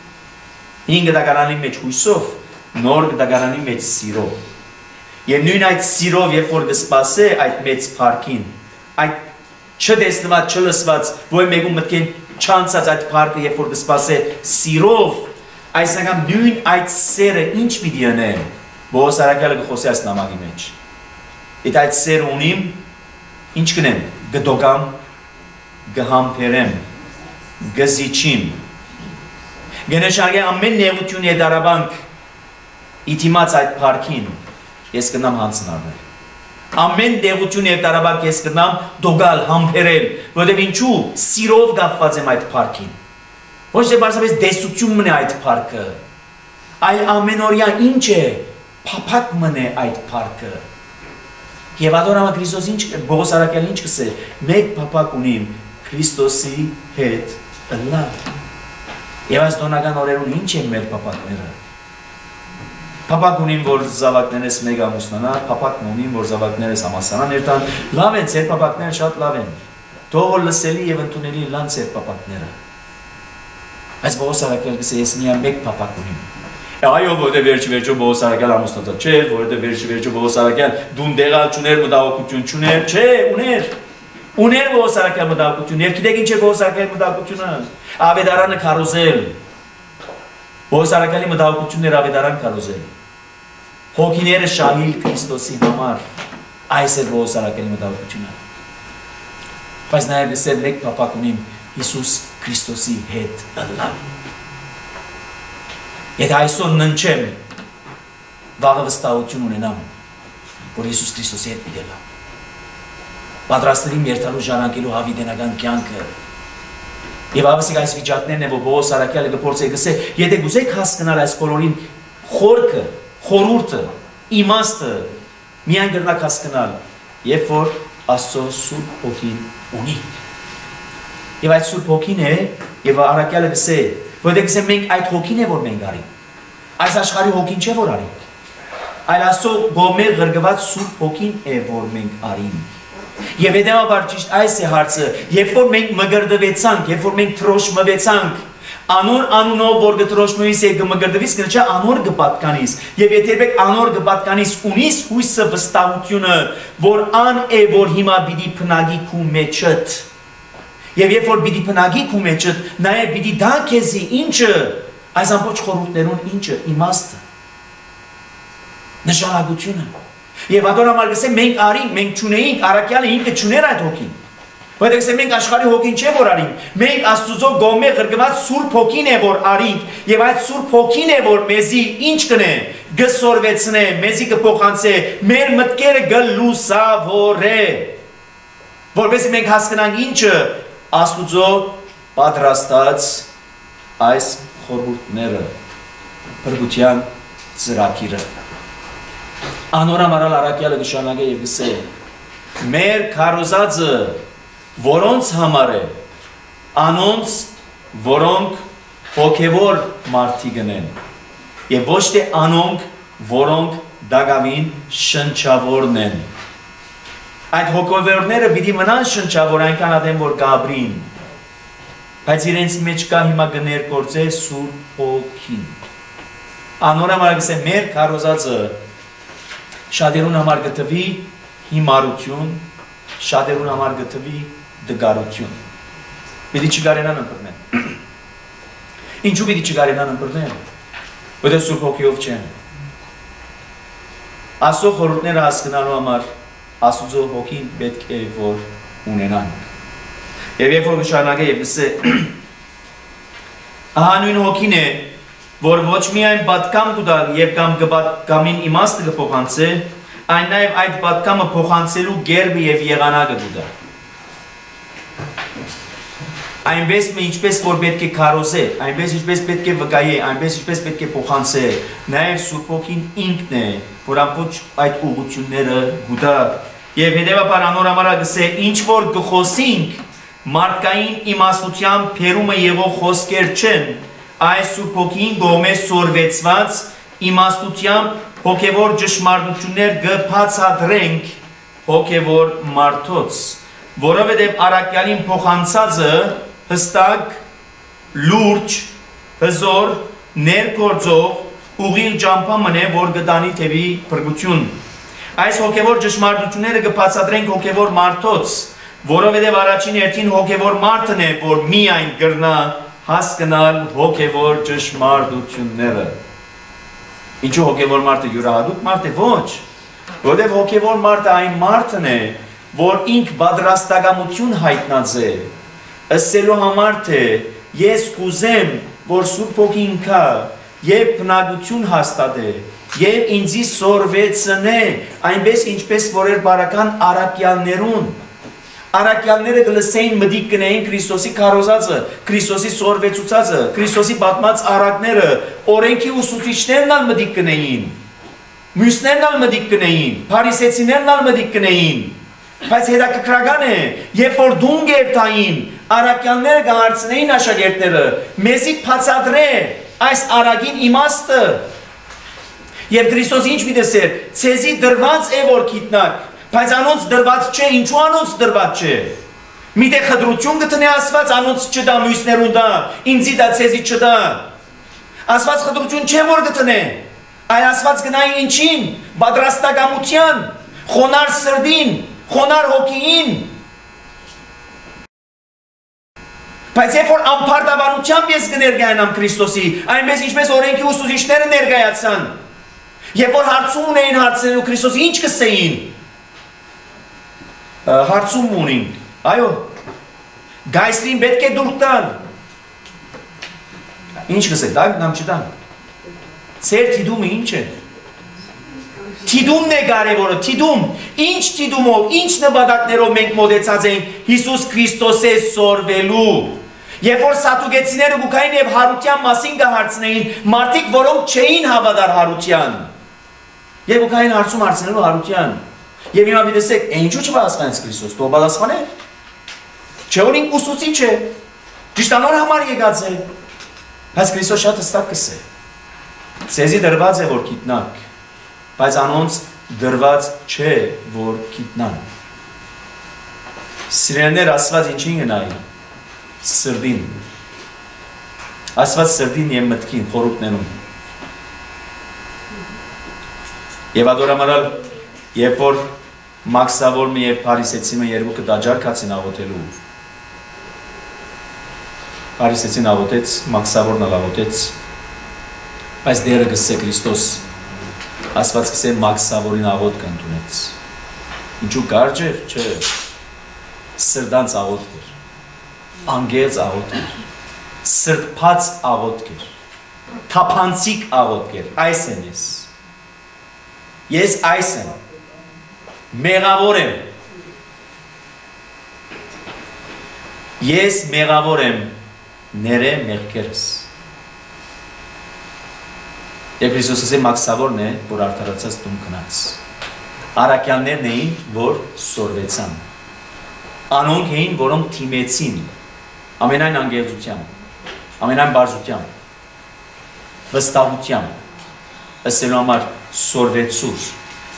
հինգ դագարանի մեջ հույսով, նոր դագարանի մեջ սիրով, և նույն այդ սիրով երբ որ կսպասե այդ մեծ փառքին, այդ չտեսնված, չլսված, որ մեկում մտքեն չանցած այդ փառքը, երբ որ կսպասե սիրով, այսինքն նույն այդ սերը ինչ պիտի անե, Պողոս առաքյալը կխոսի այս նամակի մեջ։ Այդ այդ սերը ունիմ, ինչ կնեմ, գդոգամ, գհամբերեմ, գզիչիմ, գնշանգե ամեն նեղություն եդարաբանք, իտիմաց այդ փառքին, ես կնամ հանցնարներ։ Ամեն դեղություն և տարաբակ ես կնամ դոգալ, համբերել, որտև ինչու սիրով գապված եմ այդ փառքին։ Ոչ թե բարձրապես դեսություն մնե այդ փառքը, այլ ամենօրյա ինչ է, փափակ մնե այդ փառքը։ Եվ ադորամը Քրիստոս ինչ, Պողոս առաքյալն ինչ կսե, մեկ փափակ ունիմ Քրիստոսի հետ ըլլալ։ Եվ այս տոնական օրերուն ինչ են մեր փափակները։ Փափակ ունիմ, որ զավակներս մեկ ամուսնանա, փափակ ունիմ, որ զավակներս համասանան, երթան, լավ են, ձեր փափակները շատ լավ են, թող որ լսելի և ընդունելի լան ձեր փափակները։ Այս Պողոս առաքյալը կսե, ես միայն մեկ փափակ ունիմ։ Այո, որտեղ վերջի վերջո Պողոս առաքյալը ամուսնացած չէր, որտեղ վերջի վերջո Պողոս առաքյալը դուն դեղալ չուներ, մտահոգություն չուներ, չէ, ուներ։ Ուներ Պողոս առաքյալը մտահոգություն, և գիտեք ինչ է Պողոս առաքյալի մտահոգությունը, ավետարանը քարոզել։ Պողոս առաքյալի մտահոգությունները ավետարան քարոզել։ Հոգիները շահիլ Քրիստոսի համար, այս էր Պողոս առաքյալի մտահոգությունը։ Բայց նաև ես մեկ փափակ ունիմ Հիսուս Քրիստոսի հետ ըլլալ։ Եթե այսօր ննչեմ, վաղը վստահություն ունենամ, որ Հիսուս Քրիստոսի հետ պիտի ըլլամ։ Պատրաստել երթալու ժառանգելու հավիտենական կյանքը։ Եվ ավսիկ այս վիճակներն է, որ Պողոս առաքյալը կփորձի գսե, եթե գուզեք հասկանալ այս բոլորին խորքը, խորհուրդը, իմաստը, միայն գրնակ հասկանալ, երբ որ Աստծո Սուրբ Հոգին ունի։ Եվ այդ Սուրբ Հոգին է, եւ առաքյալը գսե, որտեղ գսե մենք այդ հոգին է, որ մենք արինք։ Այս աշխարհի հոգին չէ, որ արինք։ Այլ Աստծո գոմե գրգված Սուրբ Հոգին է, որ մենք արինք։ Եվ հետևաբար ճիշտ այս է հարցը, երբ որ մենք մգրդվեցանք, երբ որ մենք թրոշմվեցանք, անոր անունով որ գտրոշմվիս եւ գմգրդվիս կնչա անոր գպատկանիս եւ եթե երբեք անոր գպատկանիս ունիս հույսը վստահությունը որ ան է որ հիմա պիտի փնագի քու մեջդ եւ երբ որ պիտի փնագի քու մեջդ նաեւ պիտի դա քեզի ինչը այս ամբողջ խորհուրդներուն ինչը իմաստը նշանակությունը եւ ադորամալ գսե մենք արինք մենք ճունեինք առաքյալը ինքը ճուներ այդ հոգին Բայց եթե մենք աշխարհի հոգին չէ որ արինք, մենք Աստծո գոմե գրգված Սուրբ Հոգին է որ արինք, եւ այդ Սուրբ Հոգին է որ մեզի ինչ կնե, գսորվեցնե, մեզի կփոխանցե, մեր մտքերը գլուսավորե։ Որովհետեւ մենք հասկանանք ինչը Աստծո պատրաստած այս խորհուրդները, բրգության ծրագիրը։ Անորամարալ առաքյալը նշանակե եւ գսե. Մեր քարոզածը որոնց համար է, անոնց, որոնք հոգևոր մարդիկ են, և ոչ թե անոնք, որոնք դագավին շնչավորն են։ Այդ հոգևորները պիտի մնան շնչավոր այնքան ադեմ, որ գաբրին, բայց իրենց մեջ կա հիմա գներգործե Սուրբ Հոգին։ Անորամար գսե մեր քարոզածը շատերուն համար գտվի հիմարություն, շատերուն համար գտվի դգարություն։ Պիտի չգարենան ընտրնեն։ Ինչու պիտի չգարենան ընտրնեն։ Որտեղ Սուրբ Հոգիով չեն։ Աստծո խորհուրդները հասկանալու համար Աստծո Հոգին պետք է որ ունենանք։ Եվ երբ որ նշանակե եւ գսե ահա նույն Հոգին է, որ ոչ միայն պատկամ կուտա եւ կամ կամին իմաստը կփոխանցե, այն նաեւ այդ պատկամը փոխանցելու գերբը եւ եղանակը կուտա։ Այնպես ինչպես որ պետք է քարոզե, այնպես ինչպես պետք է վկայե, այնպես ինչպես պետք է փոխանցե, նաև Սուրբ Հոգին ինքն է, որ ամբողջ այդ ուղղությունները գուտա։ Եվ հետևաբար անորամարա գսե, ինչ որ գխոսինք, մարդկային իմաստության փերումը եղող խոսքեր չեն, այս Սուրբ Հոգին գոմե սորվեցված իմաստությամբ հոգևոր ճշմարտություններ գբացատրենք հոգևոր մարդոց, որովհետև առաքյալին փոխանցածը հստակ, լուրջ, հզոր, ներգործող ուղիղ ճամփա մնե, որ գտանի թևի փրկություն։ Այս հոգևոր ճշմարտությունները կբացատրենք հոգևոր մարդոց, Որովհետև առաջին հերթին հոգևոր մարդն է, որ միայն կրնա հասկանալ հոգևոր ճշմարտությունները։ Ինչու հոգևոր մարդը յուրահատուկ մարդ է, ոչ, որովհետև հոգևոր մարդը այն մարդն է, որ ինք պատրաստակամություն հայտնած է, ըսելու համար թե ես կուզեմ, որ Սուրբ Հոգին ինքա եւ բնակություն հաստատե եւ ինձի սորվեցնե, այնպես ինչպես որ էր բարական արաքյալներուն Արաքյալները գլսեին մտիկ կնեին Քրիստոսի քարոզածը, Քրիստոսի սորվեցուցածը, Քրիստոսի պատմած արաքները, օրենքի ուսուցիչներն ալ մտիկ կնեին, մյուսներն ալ մտիկ կնեին, փարիսեցիներն ալ մտիկ կնեին, բայց հետաքրքրական է, երբ որ դունգ էր տային, արաքյալները կհարցնեին աշակերտները, մեզի բացատրե այս արագին իմաստը, եւ Քրիստոսը ինչ մի տեսեր, ցեզի դրված է որ գիտնակ, բայց անոնց դրված չէ, ինչու անոնց դրված չէ։ Միտե խտրություն գտնե Աստված, անոնց չտա, մյուսներուն տա, ինձի տա, ցեզի չտա։ Աստված խտրություն չէ որ գտնե, այլ Աստված գնայի ինչին, պատրաստակամության, խոնար սրդին, խոնար հոգին։ Բայց երբ որ անփարտաբանությամբ ես կներկայանամ Քրիստոսի, այնպես ինչպես օրենքի ուսուցիչները ներկայացան, երբ որ հարցում ունեին հարցնելու Քրիստոսի, ինչ կսեին։ Հարցում ունին, այո, գայսրին պետք է դուրք տան։ Ինչ կսեք, դայք նամ չտան։ Ձեր թիդումը ինչ է։ Թիդումն է կարևորը, թիդում, ինչ թիդումով, ինչ նպատակներով մենք մոտեցած ենք Հիսուս Քրիստոս է սորվելու։ Երբ որ սատուկեցիները գուքային եւ հարության մասին կհարցնեին, մարդիկ, որոնք չէին հավատար հարության։ Եվ գուքային հարցում հարցնելու հարության։ Եվ հիմա դեսեք, ինչու չպատասխանեց Քրիստոս, դու պատասխաներ։ Չէ որ ինք ուսուցիչ է, ճիշտ անոր համար եկած է։ Բայց Քրիստոս շատ հստակ կսե։ Ցեզի դրված է որ գիտնակ, բայց անոնց դրված չէ որ գիտնան։ Սիրելիներ, Աստված ինչին գնայի։ Սրդին, Աստված սրդին և մտքին, խորհուրդներում։ Եվ ադորամարալ, երբ որ մաքսավորը և փարիսեցիմը երկուքը դաջարկացին աղոթելու, փարիսեցին աղոթեց, մաքսավորն աղոթեց, բայց դերը գսե Քրիստոս, Աստված գսե մաքսավորին աղոթք ընդունեց։ Ինչու կարճ էր, չէ, սրդանց աղոթք էր։ Անգեց աղոթք էր, սրտփած աղոթք էր, թափանցիկ աղոթք էր, այս եմ ես, ես այս եմ, մեղավոր եմ, ես մեղավոր եմ, ները մեղքերս։ Եվ Քրիստոսը ասե մաքսավորն է, որ արդարացած տուն գնաց, արաքյալներն էին, որ սորվեցան, անոնք էին, որոնք թիմեցին, ամենայն անգեղծությամբ, ամենայն բարձությամբ, վստահությամբ, ըսելու համար սորվեցուր,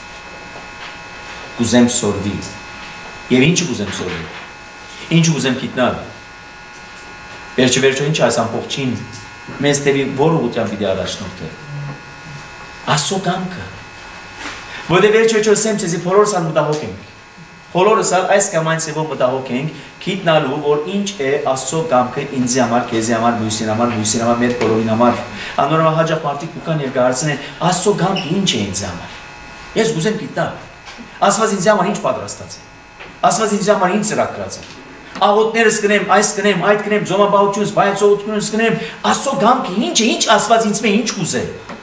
կուզեմ սորվի, և ինչը կուզեմ սորվի, ինչը կուզեմ գիտնալ, վերջը վերջը ինչ այս ամբողջին, մեզ տևի որ ուղղությամբ պիտի առաջնորդը, Աստծո կամքը, որտեղ վերջը վերջը ասեմ ցեզի բոլորս ալ մտահոգ ենք, բոլորս ալ այս կամ այն սեվով մտահոգ ենք, գիտնալու, որ ինչ է Աստծո կամքը ինձի համար, քեզի համար, մյուսին համար, մյուսին համար, մեր բոլորին համար, անորոշ հաջող մարդիկ կան եւ կհարցնեն, Աստծո կամքը ինչ է ինձ համար։ Ես կուզեմ գիտնալ, Աստված ինձ համար ինչ պատրաստած է, Աստված ինձ համար ինչ ծրագրած է, աղոթներս կնեմ, այս կնեմ, այդ կնեմ, ձոմաբաղությունս, բայացողությունս կնեմ, Աստծո կամքը ինչ է, ինչ Աստված ինձ մե ինչ կուզե։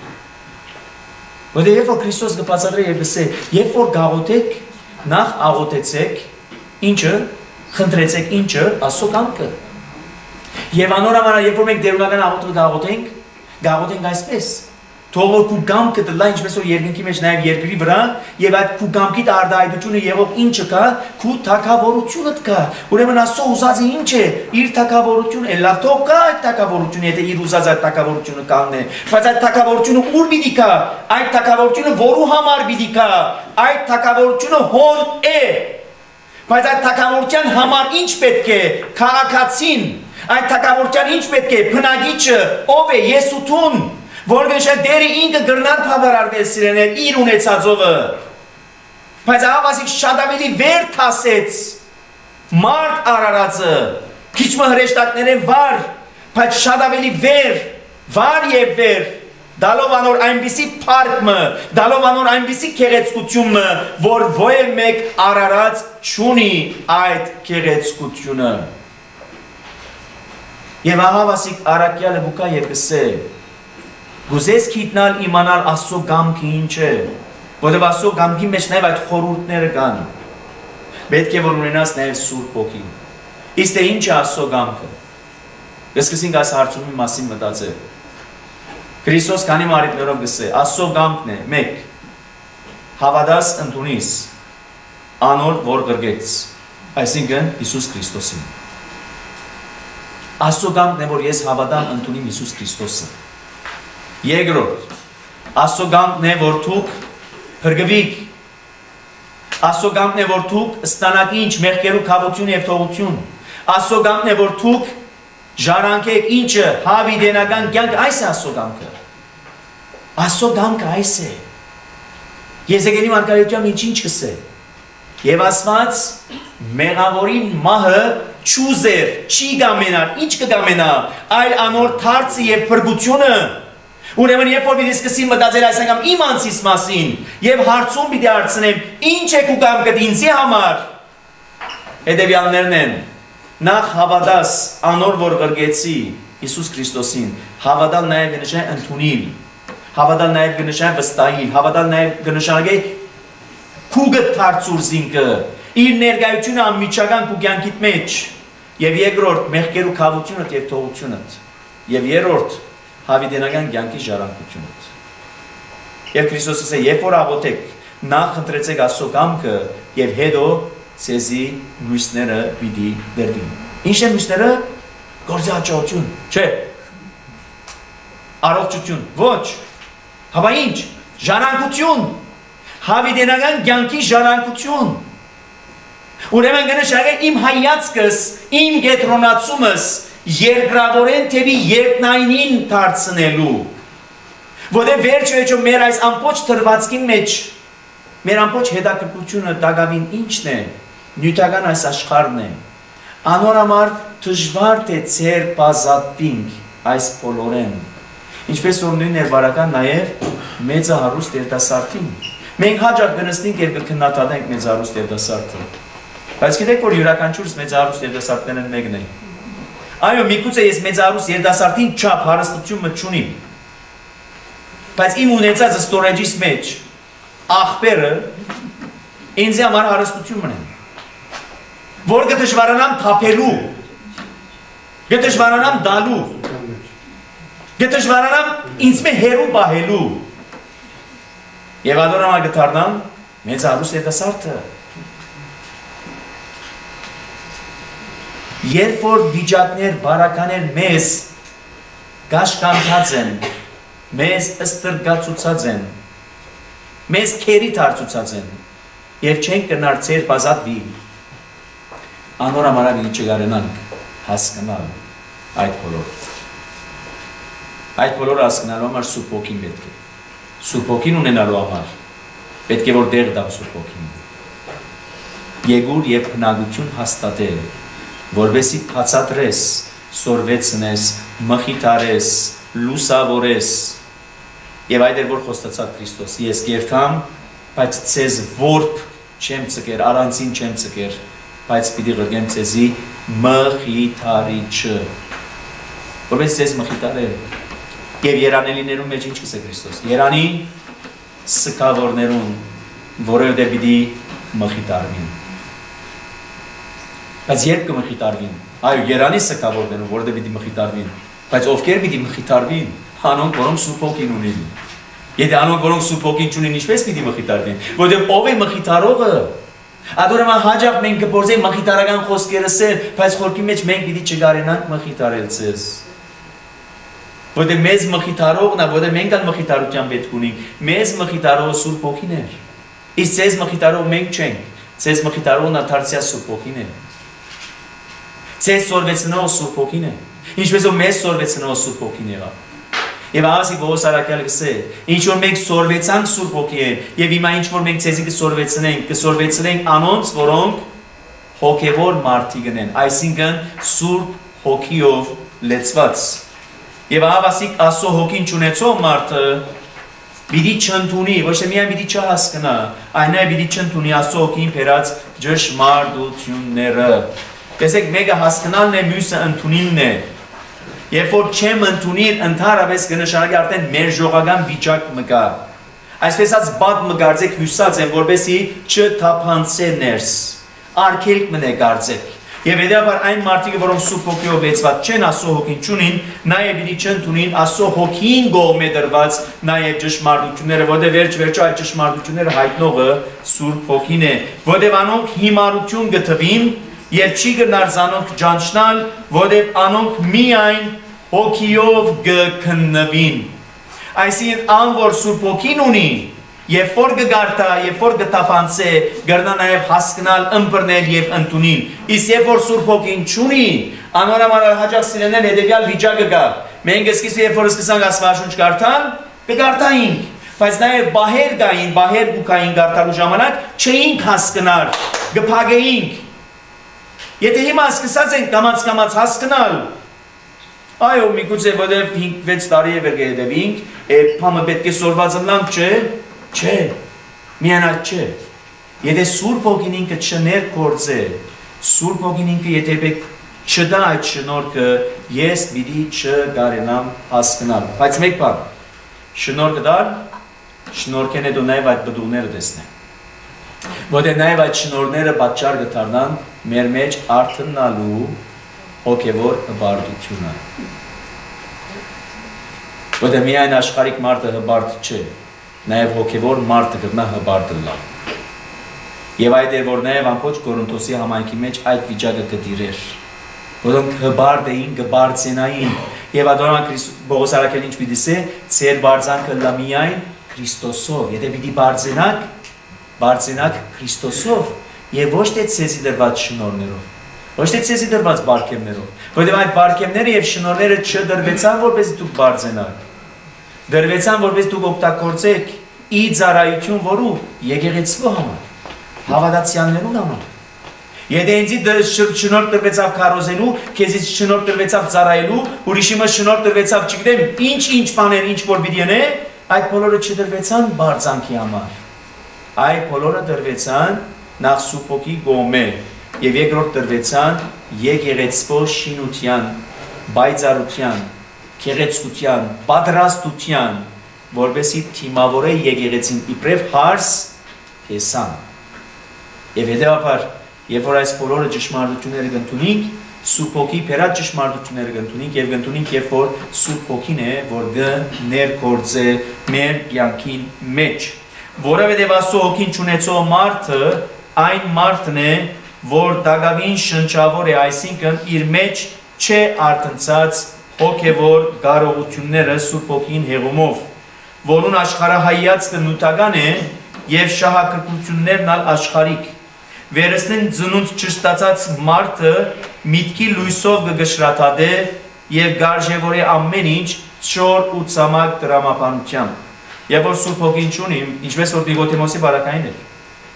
Որտեղ երբ որ Քրիստոս կբացատրի եւ գսե, երբ որ գաղոթեք, նախ աղոթեցեք, ինչը, խնդրեցեք ինչը, Աստծո կամքը։ Եվ անորոշ երբ որ մենք դերունական աղոթքը գաղոթենք, գաղոթենք այսպես, թող որ քու կամքը դլա ինչպես որ երկնքի մեջ նաեւ երկրի վրա, եւ այդ քու կամքի արտահայտությունը եղող ինչը կա, քու թակավորությունդ կա։ Ուրեմն Աստծո ուզածը ինչ է, իր թակավորությունը է, լավ թող կա այդ թակավորությունը, եթե իր ուզած այդ թակավորությունը կանն է, բայց այդ թակավորությունը ուր պիտի կա, այդ թակավորությունը որու համար պիտի կա, այդ թակավորությունը հոն է, բայց այդ թակավորության համար ինչ պետք է, քաղաքացին, այդ թակավորության ինչ պետք է, բնագիչը, ով է, Եսուտուն, որ գնշա դերի ինքը գրնար բավարարվել սիրեներ իր ունեցածովը, բայց աղավասիկ շատ ավելի վեր թասեց, Մարդ արարածը քիչ մը հրեշտակներ են վար, բայց շատ ավելի վեր, վար եւ վեր, դալով անոր այնպիսի փառքը, դալով անոր այնպիսի քեղեցկությունը, որ ո՞ր մեկ արարած չունի այդ քեղեցկությունը։ Եվ ահա վասիկ առաքյալը բուկա եւ գսե գուզես գիտնալ իմանալ Աստծո գամքը ինչ է, որովհետև Աստծո գամքի մեջ նաեւ այդ խորհուրդները կան։ Պետք է որ ունենաս նաեւ Սուրբ Հոգին։ Իսկ թե ինչ է Աստծո գամքը։ Սկսենք այս հարցումի մասին մտածել։ Քրիստոս քանի մարիքներով գսե, Աստծո գամքն է, մեկ հավատաս ընդունիս անոր որ գրգեց, այսինքն Հիսուս Քրիստոսին։ Աստծո գամքն է որ ես հավատամ ընդունիմ Հիսուս Քրիստոսը։ Երկրորդ, Աստծո գամքն է որ դուք փրկվիք։ Աստծո գամքն է որ դուք ստանաք ինչ մեղքերու քավություն եւ թողություն։ Աստծո գամքն է որ դուք ժառանգեք ինչը հավիդենական կյանք, այս է Աստծո գամքը։ Աստծո գամքը այս է։ Եզեկիելի մարգարեության մեջ ինչ կսե։ Եվ ասված մեղավորին մահը չուզեր, չի գամենար, ինչ կգամենա, այլ անոր թարցը եւ փրկությունը։ Ուրեմն երբ որ պիտի սկսեմ մտածել այս անգամ իմ անձիս մասին եւ հարցում պիտի հարցնեմ, ինչ է քու գամքը ինձի համար։ Հետևյալներն են. նախ հավատաս անոր որ գրգեցի Հիսուս Քրիստոսին, հավատալ նաեւ կնշանակի ընդունել, հավատալ նաեւ կնշանակի վստահել, հավատալ նաեւ կնշանակի քուգը թարցուր զինքը, իր ներկայությունը անմիջական քու կյանքիդ մեջ, եւ երկրորդ մեղքերու քավությունը եւ թողությունը, եւ երրորդ հավիդենական կյանքի ժառանգությունը։ Եվ Քրիստոսը ասել, երբ որ աղոթեք, նախ ընտրեցեք Աստծո կամքը եւ հետո ցեզի մյուսները պիտի դերվին։ Ինչ է մյուսները? Գործի հաջողություն, չէ։ Առողջություն, ոչ։ Հավա ինչ? Ժառանգություն։ Հավիդենական կյանքի ժառանգություն։ Ուրեմն կնշանակի իմ հայացքս, իմ կենտրոնացումս երկրավորեն թեպի երկնայինին դարձնելու։ Որտեղ վերջո մեր այս ամբողջ թրվածքի մեջ մեր ամբողջ հետաքրքրությունը դակավին ինչն է, նյութական այս աշխարհն է։ Անոր համար դժվար թե ծեր բազատվինք այս բոլորեն։ Ինչպես որ նույն ներվարական նաև մեծահարուստ երիտասարդին։ Մենք հաջող կնստենք եւ կքննադատենք մեծահարուստ երիտասարդը։ Բայց գիտեք որ յուրաքանչյուրս մեծահարուստ երիտասարդներն մեկն է։ Այո, միգուցե ես մեծահարուստ երիտասարդին չափ հարստություն չունիմ։ Բայց իմ ունեցած ստորեջիս մեջ աղբերը ինձ համար հարստություն մնեն։ Որ կդժվարանամ թափելու, կդժվարանամ դալու, կդժվարանամ ինձ մե հերու պահելու։ Եվ adorama կդառնամ մեծահարուստ երիտասարդը։ Երբ որ վիճակներ, բարականեր մեզ գաշկանթած են, մեզ ստրգացուցած են, մեզ քերի դարձուցած են, եւ չենք կնար ծեր բազատվի, անոր համար ավելի չգարենանք հասկանալ այդ բոլորը։ Այդ բոլորը հասկանալու համար Սուրբ Հոգին պետք է։ Սուրբ Հոգին ունենալու համար պետք է որ դեր տա Սուրբ Հոգին։ Եգուր եւ բնակություն հաստատել, որովհետեւ բացատրես, սորվեցնես, մխիթարես, լուսավորես։ Եվ այդ էր որ խոստացավ Քրիստոս, ես կերտամ, բայց ցեզ որբ չեմ ցկեր, առանցին չեմ ցկեր, բայց պիտի գրգեմ ցեզի մխիթարիչը։ Որովհետեւ ցեզ մխիթարել։ Եվ երանելիներում մեջ ինչ կսե Քրիստոս։ Երանի սկավորներուն, որովհետեւ պիտի մխիթարվին։ Բայց երբ կմխիթարվին։ Այո, երանի սկավորներուն, որովհետեւ պիտի մխիթարվին, բայց ովքեր պիտի մխիթարվին, անոնք որոնք Սուրբ Հոգին ունին։ Եթե անոնք որոնք Սուրբ Հոգին չունին, ինչպես պիտի մխիթարվին, որովհետեւ ով է մխիթարողը։ Ադորամա հաջող մենք կփորձենք մխիթարական խոսքերը ասել, բայց խորքի մեջ մենք պիտի չգարենանք մխիթարել ցեզ։ Որովհետեւ մեզ մխիթարողն է, որովհետեւ մենք ալ մխիթարության պետք ունենք։ Մեզ մխիթարողը Սուրբ Հոգին է։ Իսկ ցեզ մխիթարող մենք չենք։ Ցեզ մխիթարողն է Թարցիա Սուրբ Հոգին է։ Ցեզ սորվեցնող Սուրբ Հոգին է։ Ինչպես որ մեզ սորվեցնող Սուրբ Հոգին եղավ։ Եվ ասի Պողոս առաքյալը գսե, ինչ որ մենք սորվեցանք Սուրբ Հոգին, եւ հիմա ինչ որ մենք ցեզի կսորվեցնենք, կսորվեցնենք անոնց, որոնք հոգևոր մարդիկ են, այսինքն սուրբ հոգիով լեցված։ Եվ ահավասիկ Աստծո հոգին չունեցող մարդը պիտի չընդունի, ոչ թե միայն պիտի չհասկնա, այնայն պիտի չընդունի Աստծո հոգին բերած ճշմարտությունները։ Տեսեք, մեկը հասկանալն է, մյուսը ընդունիլն է։ Երբ որ չեմ ընդունիլ, ընդհանրապես կնշանակի արդեն մերժողական վիճակ մը կա։ Այսպես ասած բադ մը գարձեք հյուսած են, որպեսզի չթափանցե ներս, արգելք մնե գարձեք։ Եվ հետևաբար այն մարդիկ, որոնք սուրբ հոգիով լեցված չեն, Աստծո հոգին չունին, նաև պիտի չընդունին Աստծո հոգին կողմէ դրված նաև ճշմարտությունները, որտեղ վերջ-վերջո այդ ճշմարտությունները հայտնողը սուրբ հոգին է, որտեղ անոնք հիմարություն գտվին եւ չի գնար զանոնք ճանչնալ, որտեղ անոնք միայն հոգիով կքննվին։ Այսինքն ան որ սուրբ հոգին ունի, երբ որ կգարտա, երբ որ կտափանցե, կգրնա նաև հասկանալ, ըմբռնել եւ ընդունել։ Իսկ երբ որ սուրբ հոգին չունի, անորոշ հաջող սիրելիներ հետեւյալ վիճակը կա։ Մենք սկիզբը երբ որ սկսանք Աստվածաշունչ կարդալ, կգարտայինք, բայց նաև բահեր կային, բահեր գուկային գարտալու ժամանակ չէինք հասկանալ, կփագեինք։ Եթե հիմա սկսած ենք կամաց-կամաց հասկանալ, այո, միգուցե որտեղ հինգ-վեց տարի է վեր կհետևինք, բամը պետք է սորված ըլլանք, չէ, չէ, միայն այդ չէ։ Եթե Սուրբ Հոգին ինքը չներգործե, Սուրբ Հոգին ինքը եթե պետք չդա այդ շնորհքը, ես պիտի չկարենամ հասկանալ։ Բայց մեկ բան, շնորհքը դալ, շնորհքեն հետո նաև այդ բդուղները տեսնեմ։ Որտեղ նաև այդ շնորհները պատճառ կդառնան մեր մեջ արթնանալու հոգևոր հբարտությունը։ Որտեղ միայն աշխարհիկ մարդը հբարտ չէ, նաև հոգևոր մարդը կգնա հբարտ լա։ Եվ այդ էր որ նաև ամբողջ Կորինթոսի համայնքի մեջ այդ վիճակը կդիրեր, որոնք հբարտ էին, կբարձենային, եւ ադորան Պողոս Արաքելին ինչ պիտի ասե, ծեր բարձանքը լա միայն Քրիստոսով, եթե պիտի բարձենաք, բարձենաք Քրիստոսով եւ ոչ թե ցեզի դրված շնորհներով, ոչ թե ցեզի դրված բարգեւներով, որովհետեւ այդ բարգեւները եւ շնորհները չդրվեցան որպեսզի դուք բարձենաք, դրվեցան որպեսզի դուք օգտագործեք ի ծառայություն որու եկեղեցու համար, հավատացյալներուն համար։ Եթե ինձ շնորհ տրվեցավ քարոզելու, քեզից շնորհ տրվեցավ ծառայելու, ուրիշի մը շնորհ տրվեցավ չգիտեմ, ինչ-ինչ բաներ, ինչ որ պիտի անե, այդ բոլորը չդրվեցան բարձանքի համար։ Այդ բոլորը դրվեցան նախ Սուրբ Հոգի գոմե եւ երկրորդ դրվեցան եկեղեցվո շինության, բայծարության, քեղեցկության, պատրաստության, որովհետեւ թիմավորե եկեղեցին իբրև հարս հեսան։ Եվ հետեւաբար Երբ որ այս բոլորը ճշմարտությունները կընդունենք, Սուրբ Հոգի բերած ճշմարտությունները կընդունենք եւ կընդունենք, երբ որ Սուրբ Հոգին է, որ կներգործե մեր կյանքին մեջ։ Որովհետեւ Աստծո Հոգին չունեցող մարդը այն մարդն է, որ դակավին շնչավոր է, այսինքն իր մեջ չէ արտնցած հոգևոր կարողությունները Սուրբ Հոգին հեղումով, որուն աշխարհահայացքը նյութական է եւ շահակրկություններն ալ աշխարհիկ։ Վերստին ծնունդ չստացած մարդը միտքի լույսով կգշրաթադե եւ գարժեվորե ամեն ինչ չոր ու ցամաք դրամապանությամբ։ Երբ որ Սուրբ Հոգին չունի, ինչպես որ Նիկոդեմոսի բարակային էր։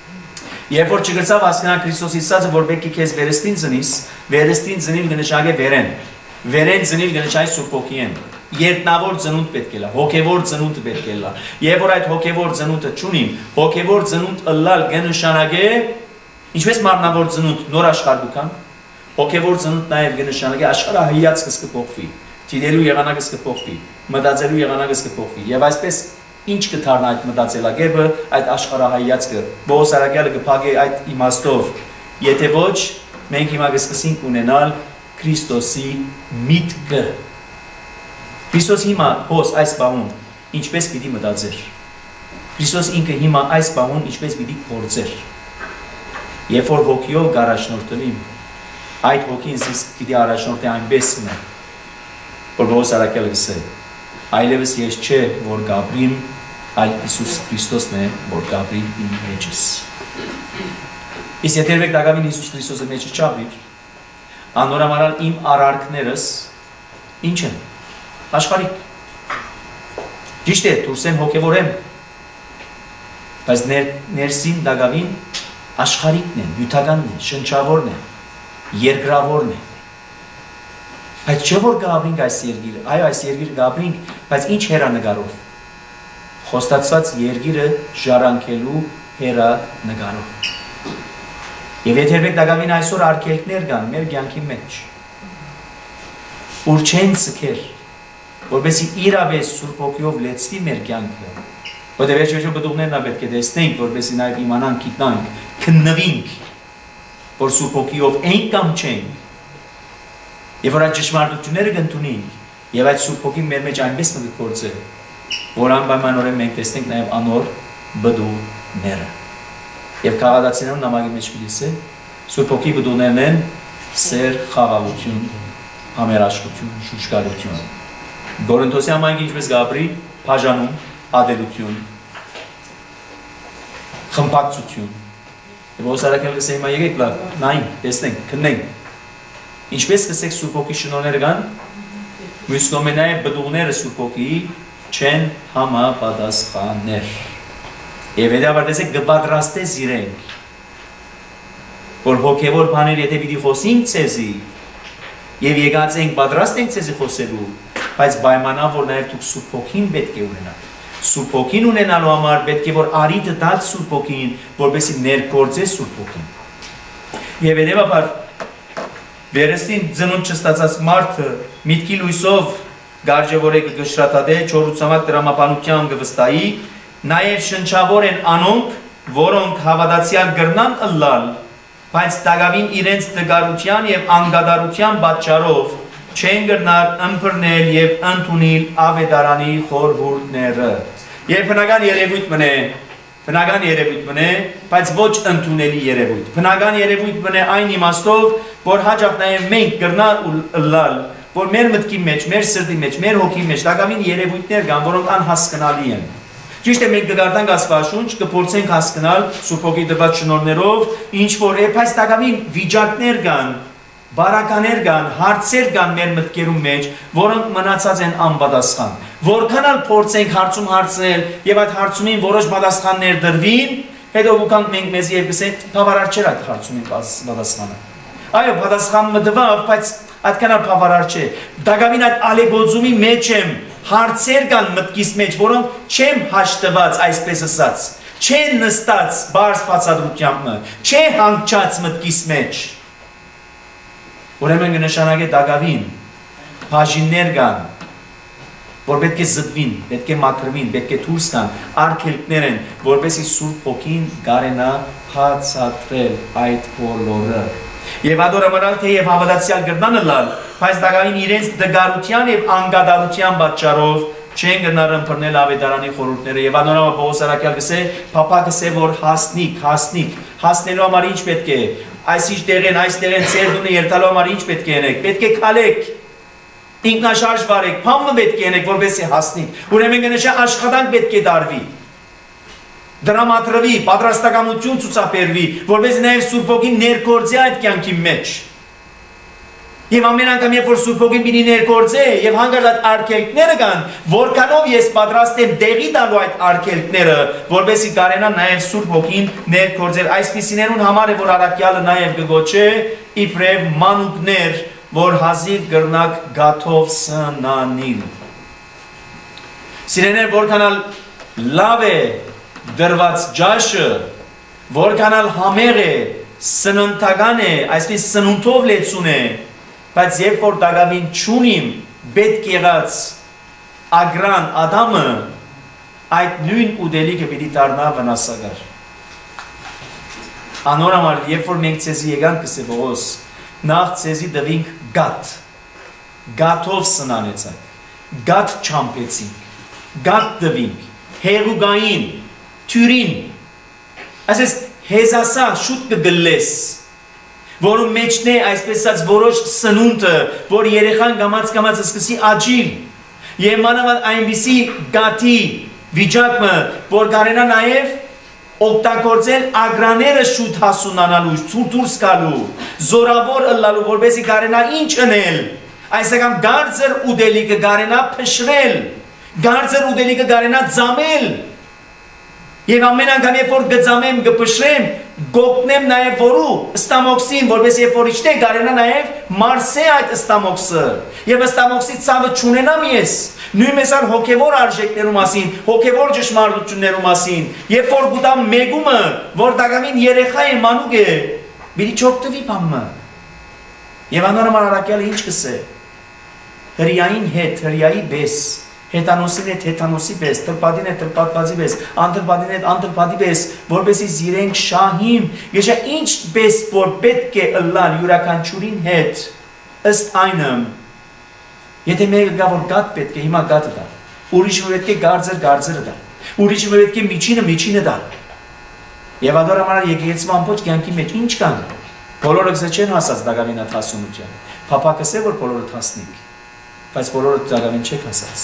Երբ որ չգրծավ հասկանալ Քրիստոսի ասածը, որ բեկի քեզ վերստին ծնիս, վերստին ծնիլ կնշանակե վերեն։ Վերեն ծնիլ կնշանակե Սուրբ Հոգին։ Երտնավոր ծնունդ պետք է լա, հոգևոր ծնունդ պետք է լա։ Երբ որ այդ հոգևոր ծնունդը չունիմ, հոգևոր ծնունդ ըլլալ կնշանակե Ինչպես մարմնավոր ծնունդ նոր աշխարհ գուքան, հոգևոր ծնունդ նաև կնշանակի աշխարհը հայացքս կփոխվի, դիտելու եղանակս կփոխվի, մտածելու եղանակս կփոխվի, եւ այսպես ինչ կդառնա այդ մտածելակերպը, այդ աշխարհահայացքը, Պողոս Արաքյալը կփակի այդ իմաստով, եթե ոչ, մենք հիմա կսկսենք ունենալ Քրիստոսի միտքը։ Քրիստոս հիմա հոս այս բանուն ինչպես պիտի մտածեր։ Քրիստոս ինքը հիմա այս բանուն ինչպես պիտի գործեր։ Երբ որ հոգիով կառաջնորդվի, այդ հոգին ինձ պիտի առաջնորդի այնպես մը, որ Պողոս Արաքյալը ասե, այլևս ես չէ, որ գաբրիմ, այլ Հիսուս Քրիստոսն է, որ գաբրի իմ մեջս։ Իսկ եթե երբեք դակավին Հիսուս Քրիստոսը մեջը չաբրիր, անորամարալ իմ արարքներս ինչ են, աշխարհիկ։ Ճիշտ է, դուրս են հոգևոր եմ, բայց ներսին դակավին աշխարհիկն են, յութականն են, շնչավորն են, երկրավորն են։ Բայց չէ որ գաբրինք այս երկիրը, այո այս երկիրը գաբրինք, բայց ինչ հերանեկարով։ Խոստացված երկիրը ժառանգելու հերանեկարով։ Եվ եթե երբեք դակավին այսօր արգելքներ կան մեր կյանքի մեջ, ուր չեն ցկեր, որովհետեւ իրավես Սուրբ Հոգիով լեցվի մեր կյանքը, որտեղ վերջերս բդուղներն ա պետք է տեսնենք, որովհետեւ նաև իմանանք, գիտնանք, քննվենք, որ Սուրբ Հոգիով ենք կամ չենք, եւ որ այդ ճշմարտությունները կընդունենք, եւ այդ Սուրբ Հոգին մեր մեջ այնպես կգործե, որ անպայմանորեն մենք տեսնենք նաև անոր բդուղները։ Եվ քաղաքացիներուն նամակի մեջ կլիսե Սուրբ Հոգի բդուղներն են սեր, խաղաղություն, համերաշխություն, շուչկալություն։ Գորընթոսի համայնքի ինչպես Գաբրի, բաժանում, ադելություն, խմբակցություն։ Եվ ոսարակել կսե հիմա եկեք լավ, նայենք, տեսնենք, քննենք։ Ինչպես կսեք Սուրբ Հոգի շնորհները կան, մյուս կողմը նաև բդուղները Սուրբ Հոգիի չեն համապատասխաներ։ Եվ հետևաբար տեսեք կպատրաստես իրենք, որ հոգևոր բաներ եթե պիտի խոսենք ցեզի, եւ եկած ենք պատրաստ ենք ցեզի խոսելու, բայց պայմանավ որ նաև դուք Սուրբ Հոգին պետք է ունենաք։ Սուրբ Հոգին ունենալու համար պետք է որ արիտը տաք Սուրբ Հոգին, որպեսզի ներգործե Սուրբ Հոգին։ Եվ հետևաբար վերստին ծնունդ չստացած մարդը միտքի լույսով գարջևորե կգշրատադե չորուցամակ դրամապանության կվստայի, նաև շնչավոր են անոնք, որոնք հավատացյալ գրնան ըլլալ, բայց տագավին իրենց տգարության և անգադարության պատճառով չեն գրնար ըմբռնել և ընդունել ավետարանի խորհուրդները։ Եվ բնական երևույթ մնե, բնական երևույթ մնե, բայց ոչ ընդունելի երևույթ։ Բնական երևույթ մնե այն իմաստով, որ հաջող նաև մենք գրնար ըլլալ, որ մեր մտքի մեջ, մեր սրտի մեջ, մեր հոգի մեջ տագավին երևույթներ կան, որոնք անհասկանալի են։ Ճիշտ է մենք կգարտանք Աստվածաշունչ, կփորձենք հասկանալ Սուրբ Հոգի տված շնորհներով, ինչ որ է, բայց տագավին վիճակներ կան, բարականեր կան, հարցեր կան մեր մտքերում մեջ, որոնք մնացած են անպատասխան։ Որքան էլ փորձենք հարցում հարցնել եւ այդ հարցումին որոշ պատասխաններ դրվին, հետո ուկանք մենք մեզ եւ գսենք բավարար չէ այդ հարցումին պատասխանը։ Այո, պատասխան մտվավ, բայց այդքան էլ բավարար չէ։ Դակավին այդ ալեգոծումի մեջ եմ հարցեր կան մտքիս մեջ, որոնք չեմ հաշտված, այսպես ասած, չեն նստած բարձ բացատրությամբ, չէ հանգչած մտքիս մեջ։ Ուրեմն կնշանակե դակավին բաժիններ կան, որ պետք է զտվին, պետք է մաքրվին, պետք է դուրս գան, արգելքներ են, որպեսզի Սուրբ Հոգին կարենա բացատրել այդ բոլորը։ Եվ ադորամանալ թե եւ հավատացյալ գրնան ըլլալ, բայց դակավին իրենց դգարության եւ անգադարության պատճառով չեն գնար ըմբռնել ավետարանի խորհուրդները։ Եվ ադորամա Պողոս առաքյալ գսե, փապա գսե որ հասնիկ, հասնիկ, հասնելու համար ինչ պետք է, այսինչ տեղեն, այս տեղեն ծեր դունը երթալու համար ինչ պետք է անեք, պետք է քալեք, ինքնաշարժ վարեք, փամը պետք է անեք, որպեսզի հասնիկ։ Ուրեմն կնշա աշխատանք պետք է դարվի։ Դրամատրվի, պատրաստակամություն ցուցաբերվի, որպես նաև Սուրբ Հոգին ներգործե այդ կյանքի մեջ։ Եվ ամեն անգամ երբ որ Սուրբ Հոգին պիտի ներգործե եւ հանգարտ այդ արգելքները կան, որքանով ես պատրաստ եմ դեղի տալու այդ արգելքները, որպեսզի կարենա նաև Սուրբ Հոգին ներգործել։ Այսպիսիներուն համար է որ առաքյալը նաև կգոչե իբրև մանուկներ, որ հազիվ գրնակ գաթով սնանիլ։ Սիրեներ, որքանալ լավ է դրված ջաշը, որքանալ համեղ է, սննդական է, այսպես սնունդով լեցուն է, բայց երբ որ դակավին չունիմ պետք եղած ագրան Ադամը, այդ նույն ուդելիքը պիտի դառնա վնասակար։ Անոր համար, երբ որ մենք ցեզի եկանք կսե Պողոս, նախ ցեզի դվինք գաթ, գաթով սնանեցանք, գաթ չամպեցինք, գաթ դվինք, հեղուգային, թյուրին, այսպես հեզասա շուտ կգլես, որում մեջն է այսպես ասած որոշ սնունդը, որ երեխան գամած գամած սկսի աճիլ, եւ մանավանդ այնպիսի գաթի վիճակը, որ կարենա նաև օգտագործել ագրաները շուտ հասունանալու, ցուրտ դուրս գալու, զորավոր ըլլալու, որպեսզի կարենա ինչ անել, այսինքն գարձր ուդելիքը կարենա փշրել, գարձր ուդելիքը կարենա ձամել, եւ ամեն անգամ երբ որ գծամեմ, գփշրեմ, գոգնեմ նաև որու ստամոքսին, որպես երբ որ իջնե կարենա նաև մարսե այդ ստամոքսը եւ ստամոքսի ցավը չունենամ ես նույնպես ալ հոգեվոր արժեքներու մասին, հոգեվոր ճշմարտություններու մասին, երբ որ գուտամ մեգումը, որ դակամին երեխա է մանուկ է, բիդի չօգտվի բամը։ Եվ անորոման առակյալը ինչ կսե։ Հրյային հետ, հրյայի պես, հետանոսին հետ հետանոսի պես, տրպադին հետ տրպատվածի պես, անտրպադին հետ անտրպադի պես, որպեսի զիրենք շահիմ, եշա ինչ պես, որ պետք է ըլլան յուրաքանչյուրին հետ, ըստ այնմ, եթե մեկը գա որ գատ պետք է, հիմա գատը դա, ուրիշը պետք է գարձր գարձրը դա, ուրիշը պետք է միջինը միջինը դա։ Եվ ադորամանար եկեղեցու ամբողջ կյանքի մեջ ինչ կան, բոլորը գսե չեն հասած դակավին այդ հասունության, փափակս է որ բոլորը հասնիկ, բայց բոլորը դակավին չեք հասած։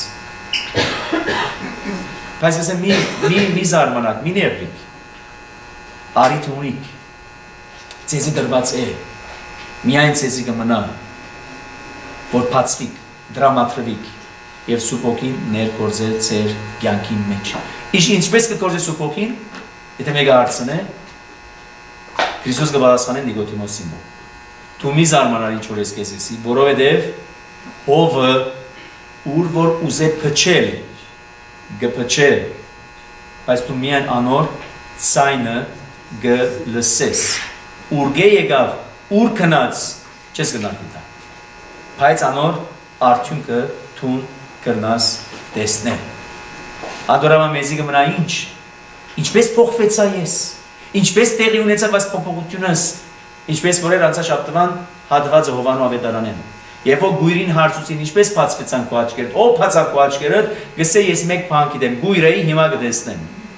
Բայց գսե մի մի մի զարմանակ, մի ներվիկ, արիթ ունիկ, ձեզի դրված է, միայն ձեզի կմնա, որ բացվիկ, դրամատրվիկ եւ Սուրբ Օքին ներգործե ձեր կյանքի մեջ։ Իշ ինչպես կգործե Սուրբ Օքին, եթե մեկը հարցնե, Քրիստոս կպատասխանե Նիկոդիմոսին։ Դու մի զարմանար ինչ որ ես քեզի, որովհետեւ ովը ուր որ ուզե փչել, գփչե, բայց դու միայն անոր ցայնը գլսես։ Ուր գե եկավ, ուր քնած, չես գնալ դա։ Բայց անոր արդյունքը թուն կրնաս տեսնել։ Ադորավան մեզի կմնա ինչ, ինչպես փոխվեցա ես, ինչպես տեղի ունեցավ այս փոփոխությունս, ինչպես որ էր անցաշաբթվան հատվածը Հովանու ավետարանեն։ Երբ որ գույրին հարցուցին ինչպես բացվեցան քո աչքերդ, ով բացա քո աչքերդ, գսե ես մեկ բան գիտեմ, գույրեի հիմա կտեսնեմ։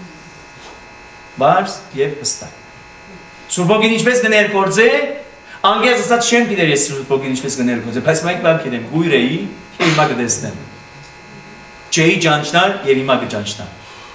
Բարձ եւ հստակ։ Սուրբ Օքին ինչպես կներգործե, անգեզ ասած չեմ գիտեր ես Սուրբ Օքին ինչպես կներգործե, բայց մեկ բան գիտեմ, գույրեի եւ հիմա կտեսնեմ։ Չէի ճանչնալ եւ հիմա կճանչնամ։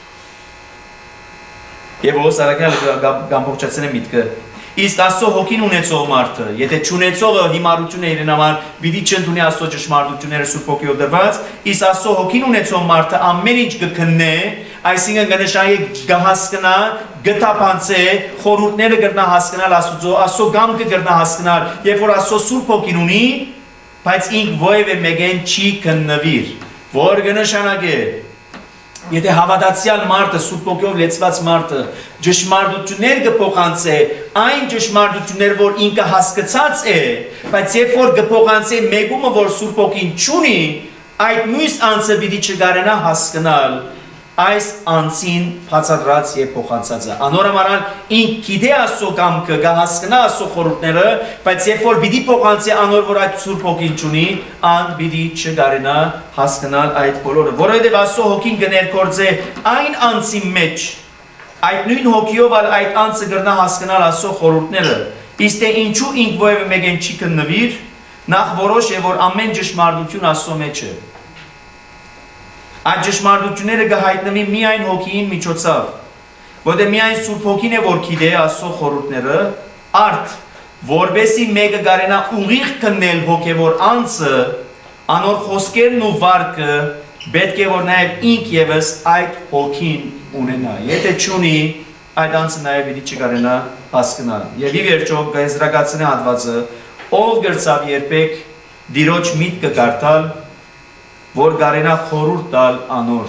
Եվ ո սարակյալը գամբողջացել է միտքը։ Իսկ Աստծո հոգին ունեցող մարդը, եթե չունեցողը հիմարություն է իրեն համար, պիտի չընդունի Աստծո ճշմարտությունները Սուրբ Օքիով դրված, իսկ Աստծո հոգին ունեցող մարդը ամեն ինչ կքննե, այսինքն կնշանի կհասկնա, գտապանցե, խորհուրդները կգտնա հասկանալ Աստծո, Աստծո գամքը կգտնա հասկանալ, երբ որ Աստծո Սուրբ Օքին ունի, բայց ինք ովևէ մեկեն չի քննվիր, որ կնշանակե Եթե հավատացյալ մարդը, Սուրբ Օքիով լեցված մարդը ճշմարտություններ կփոխանցե, այն ճշմարտություններ, որ ինքը հասկացած է, բայց երբ որ կփոխանցե մեկումը, որ Սուրբ Օքին չունի, այդ մյուս անձը պիտի չկարենա հասկանալ այս անձին բացատրած եւ փոխանցածը։ Անորոմանալ ինք գիտե Աստծո կամքը, կհասկանա Աստծո խորհուրդները, բայց երբ որ պիտի փոխանցի անոր որ այդ Սուրբ Օքին չունի, ան պիտի չկարենա հասկանալ այդ բոլորը, որովհետեւ Աստծո հոգին կներգործե այն անձի մեջ, այդ նույն հոգիով այդ անձը կգտնա հասկանալ Աստծո խորհուրդները, իսկ թե ինչու ինք ովևէ մեկեն չի քննվիր, նախ որոշ է որ ամեն ճշմարտություն Աստծո մեջ է։ Այդ ճշմարտությունները կհայտնվի միայն հոգին միջոցով, որտեղ միայն Սուրբ Հոգին է որ գիտե Աստծո խորհուրդները, արդ որբեսի մեկը կարենա ուղիղ քննել հոգևոր անձը, անոր խոսքերն ու վարկը պետք է որ նաև ինք եւս այդ հոգին ունենա։ Եթե չունի, այդ անձը նաև պիտի չկարենա հասկանալ։ Եվ ի վերջո կհեզրակացնի հատվածը, ով գրծավ երբեք դիրոջ միտքը կարդալ, որ կարենա խորհուրդ տալ անոր։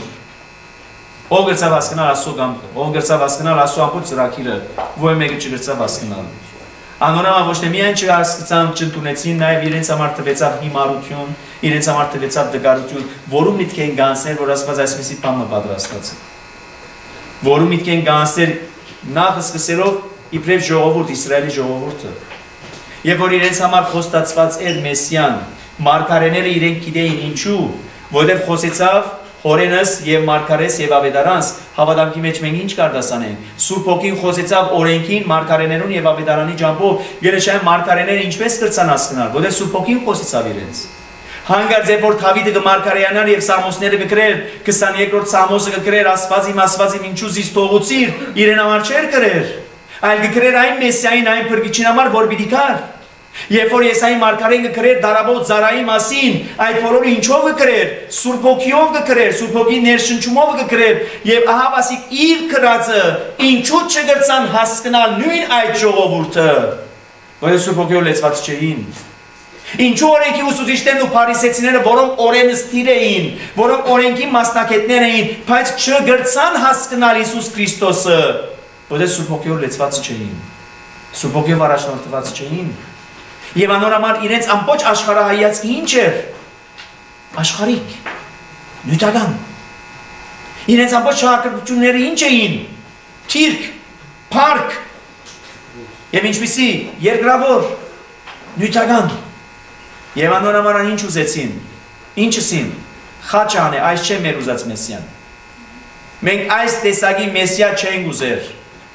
Ով գրծավ հասկանալ Աստծո կամքը, ով գրծավ հասկանալ Աստծո ամբողջ ծրագիրը, ով մեկը չգրծավ հասկանալ։ Անոնամա ոչ թե միայն չհասկացան, չընդունեցին, նաև իրենց համար տվեցավ հիմարություն, իրենց համար տվեցավ դգարություն, որում միտք են գանցներ, որ Աստված այսպեսի բանը պատրաստած է։ Որում միտք են գանցներ նախ սկսելով իբրև ժողովուրդ, Իսրայելի ժողովուրդը։ Եվ որ իրենց համար խոստացված էր Մեսիան, մարգարեները իրենք գիտեին ինչու, որտեղ խոսեցավ Հորենս եւ Մարգարես եւ Ավետարանս, հավատամքի մեջ մենք ինչ կարդասանենք։ Սուրբ Օքին խոսեցավ օրենքին, մարգարեներուն եւ Ավետարանի ջամփով, երեշային մարգարեները ինչպես կրցան հասկանալ, որտեղ Սուրբ Օքին խոսեցավ իրենց։ Հանգարց երբ որ Դավիթը կմարգարեյանար եւ Սամոսները կգրեր, քսաներկրորդ Սամոսը կգրեր Աստված իմ Աստված իմ ինչու զիս թողուցիր, իրեն համար չէր գրեր, այլ կգրեր այն Մեսիային, այն փրկիչին համար, որ պիտի գար։ Երբ որ Եսայի մարգարեն կրեր դարաբոց ծառայի մասին, այդ բոլորը ինչով կրեր, Սուրբ Հոգիով կրեր, Սուրբ Հոգի ներշնչումով կրեր, եւ ահա ասիկ իր կրածը ինչու չգրցան հասկանալ նույն այդ ժողովուրդը, որ Սուրբ Հոգիով լեցված չէին։ Ինչու օրենքի ուսուցիչներն ու փարիսեցիները, որոնք օրենսդիր էին, որոնք օրենքի մասնակիցներ էին, բայց չգրցան հասկանալ Հիսուս Քրիստոսը, որովհետեւ Սուրբ Հոգիով լեցված չէին, Սուրբ Հոգիով առաջնորդված չէին։ Եվ անորոմար իրենց ամբողջ աշխարհայացքը ինչ էր։ Աշխարհիկ, նյութական։ Իրենց ամբողջ շահագրգռությունները ինչ էին։ Թիրք, փառք, եւ ինչպիսի երկրավոր, նյութական։ Եվ անորոմար ինչ ուզեցին։ Ինչսին։ Խաչան է, այս չէ մեր ուզած մեսիան։ Մենք այս տեսակի մեսիա չենք ուզեր։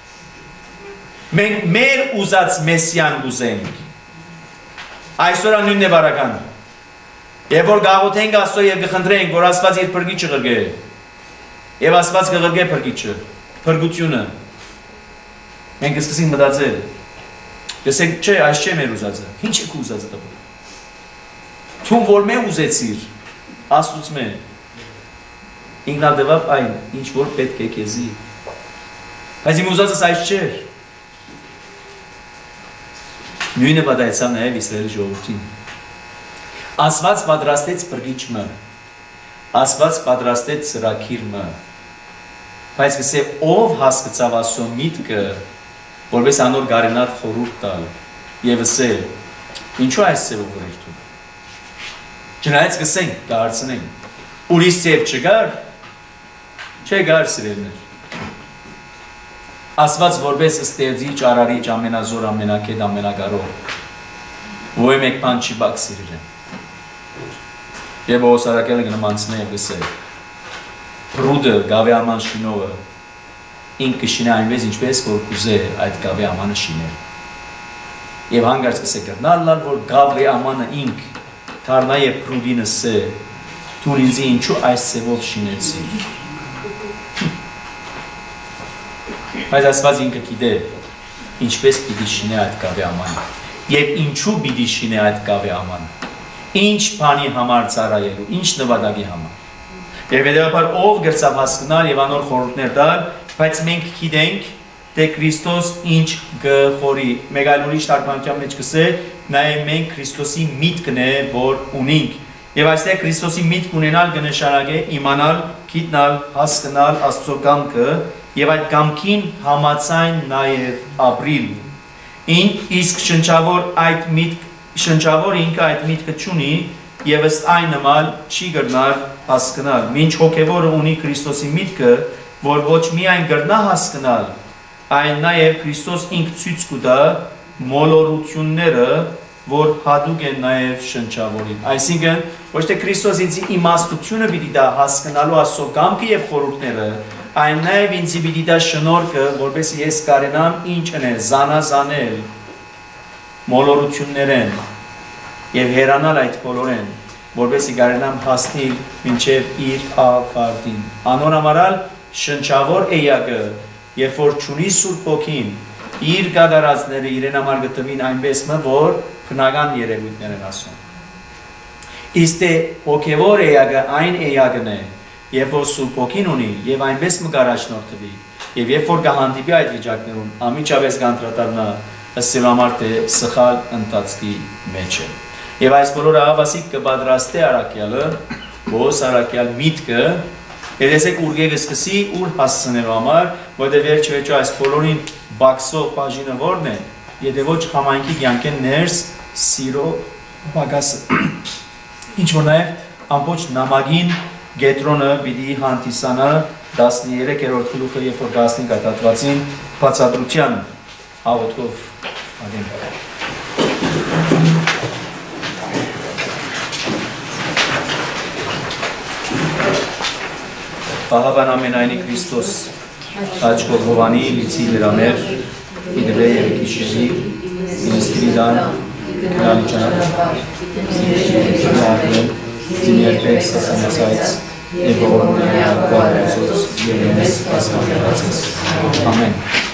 Մենք մեր ուզած մեսիան ուզենք։ Այսօր նույնն է բարական։ Եվ որ գաղութենք Աստծո եւ կխնդրենք, որ Աստված իր փրկիչը ղրգե։ Եվ Աստված կղրգե փրկիչը, փրկությունը։ Մենք սկսենք մտածել։ Լսենք, չէ, այս չէ մեր ուզածը։ Ինչ է քո ուզածը տղա։ Թուն որ մե ուզեցիր, Աստծուց մե։ Ինքնադեպ այն, ինչ որ պետք է քեզի։ Բայց իմ ուզածս այս չէ։ Նույնը պատահեցավ նաև Իսրայելի ժողովրդին։ Աստված պատրաստեց փրկիչը, Աստված պատրաստեց ծրագիրը, բայց գսե ով հասկացավ Աստծո միտքը, որպես անոր գարենատ խորհուրդ տալ, եւ ասել, ինչու այս ծևը որեր դու։ Չնայած գսենք, կհարցնենք, ուրիշ ծև չկար, չէ գար սիրելիներ։ Աստված որպես ստեղծիչ, արարիչ, ամենազոր, ամենակետ, ամենակարող, ոչ մեկ բան չի բաք սիրել։ Եվ Պողոս առաքյալը գնմանցնե եւ գսե. Ռուդը գավեաման շինողը ինքը կշինե այնպես ինչպես որ կուզե այդ գավեամանը շինել։ Եվ հանգարց կսե կրնալ լալ որ գավեամանը ինք դառնա եւ ռուդինը սե դու ինձ ինչու այս ծևով շինեցի։ Բայց Աստված ինքը գիտե ինչպես պիտի շինե այդ գավեամանը եւ ինչու պիտի շինե այդ գավեամանը։ Ինչ բանի համար ծառայելու, ինչ նվադագի համար։ Եվ հետևաբար ով գրծավ հասկանալ եւ անոր խորհուրդներ տալ, բայց մենք գիտենք թե Քրիստոս ինչ գխորի։ Մեկ այլ ուրիշ թարգմանության մեջ կսե, նաեւ մենք Քրիստոսի միտքն է, որ ունենք։ Եվ այստեղ Քրիստոսի միտք ունենալ կնշանակե իմանալ, գիտնալ, հասկանալ Աստծո կամքը եւ այդ կամքին համաձայն նաեւ ապրիլ։ Ին իսկ շնչավոր այդ միտք շնչավոր ինքը այդ միտքը չունի եւ ըստ այն նման չի գրնար հասկանալ։ Մինչ հոգեվորը ունի Քրիստոսի միտքը, որ ոչ միայն գրնա հասկանալ, այն նաեւ Քրիստոս ինքը ցույց կտա մոլորությունները, որ հատուկ են նաեւ շնչավորին։ Այսինքն ոչ թե Քրիստոս ինձ իմաստությունը պիտի դա հասկանալու Աստծո կամքը եւ խորհուրդները, այն նաեւ ինձ պիտի դա շնորհքը, որովհետեւ ես կարենամ ինչն է զանազանել մոլորություններեն եւ հերանալ այդ բոլորեն, որովհետեւ կարենամ հասնել մինչեւ իր աղարտին։ Անոնամարալ շնչավոր էյակը, երբ որ ճունի Սուրբ Հոգին, իր գադարածները իրեն համար գտվին այնպես մը, որ բնական երևույթներ են ասում։ Իսկ հոգևոր էյակը այն էյակն է, երբ որ Սուրբ Հոգին ունի եւ այնպես մը կարաչնորդվի, եւ երբ որ կհանդիպի այդ վիճակներում, ամիջապես կանդրադառնա ըստ համար թե սխալ ընթացքի մեջ է։ Եվ այս բոլորը ավասիկ կպատրաստի առաքյալը, Պողոս առաքյալ միտքը, եւ տեսեք ուր գեգը սկսի ուր հասցնելու համար, որտեղ վերջ վերջո այս բոլորին բաքսող բաժինը որն է, եթե ոչ համայնքի կյանքեն ներս սիրո բագասը։ Ինչ որ նաեւ ամբողջ նամակին Գետրոնը պիտի հանդիսանա տասներեքերորդ գլուխը, երբ որ գասնի կատատվածին բացատրության աղոթքով ադենք։ Ահավան ամենայնի Քրիստոս աչքով հովանի լիցի լրամեր իդրե և կիշերի ինստրի դան կնալի ճանապ Ձին երբեք սասանացայց և ողորմներ աղբար ուսոց և մեզ ասկամերացես։ Ամեն։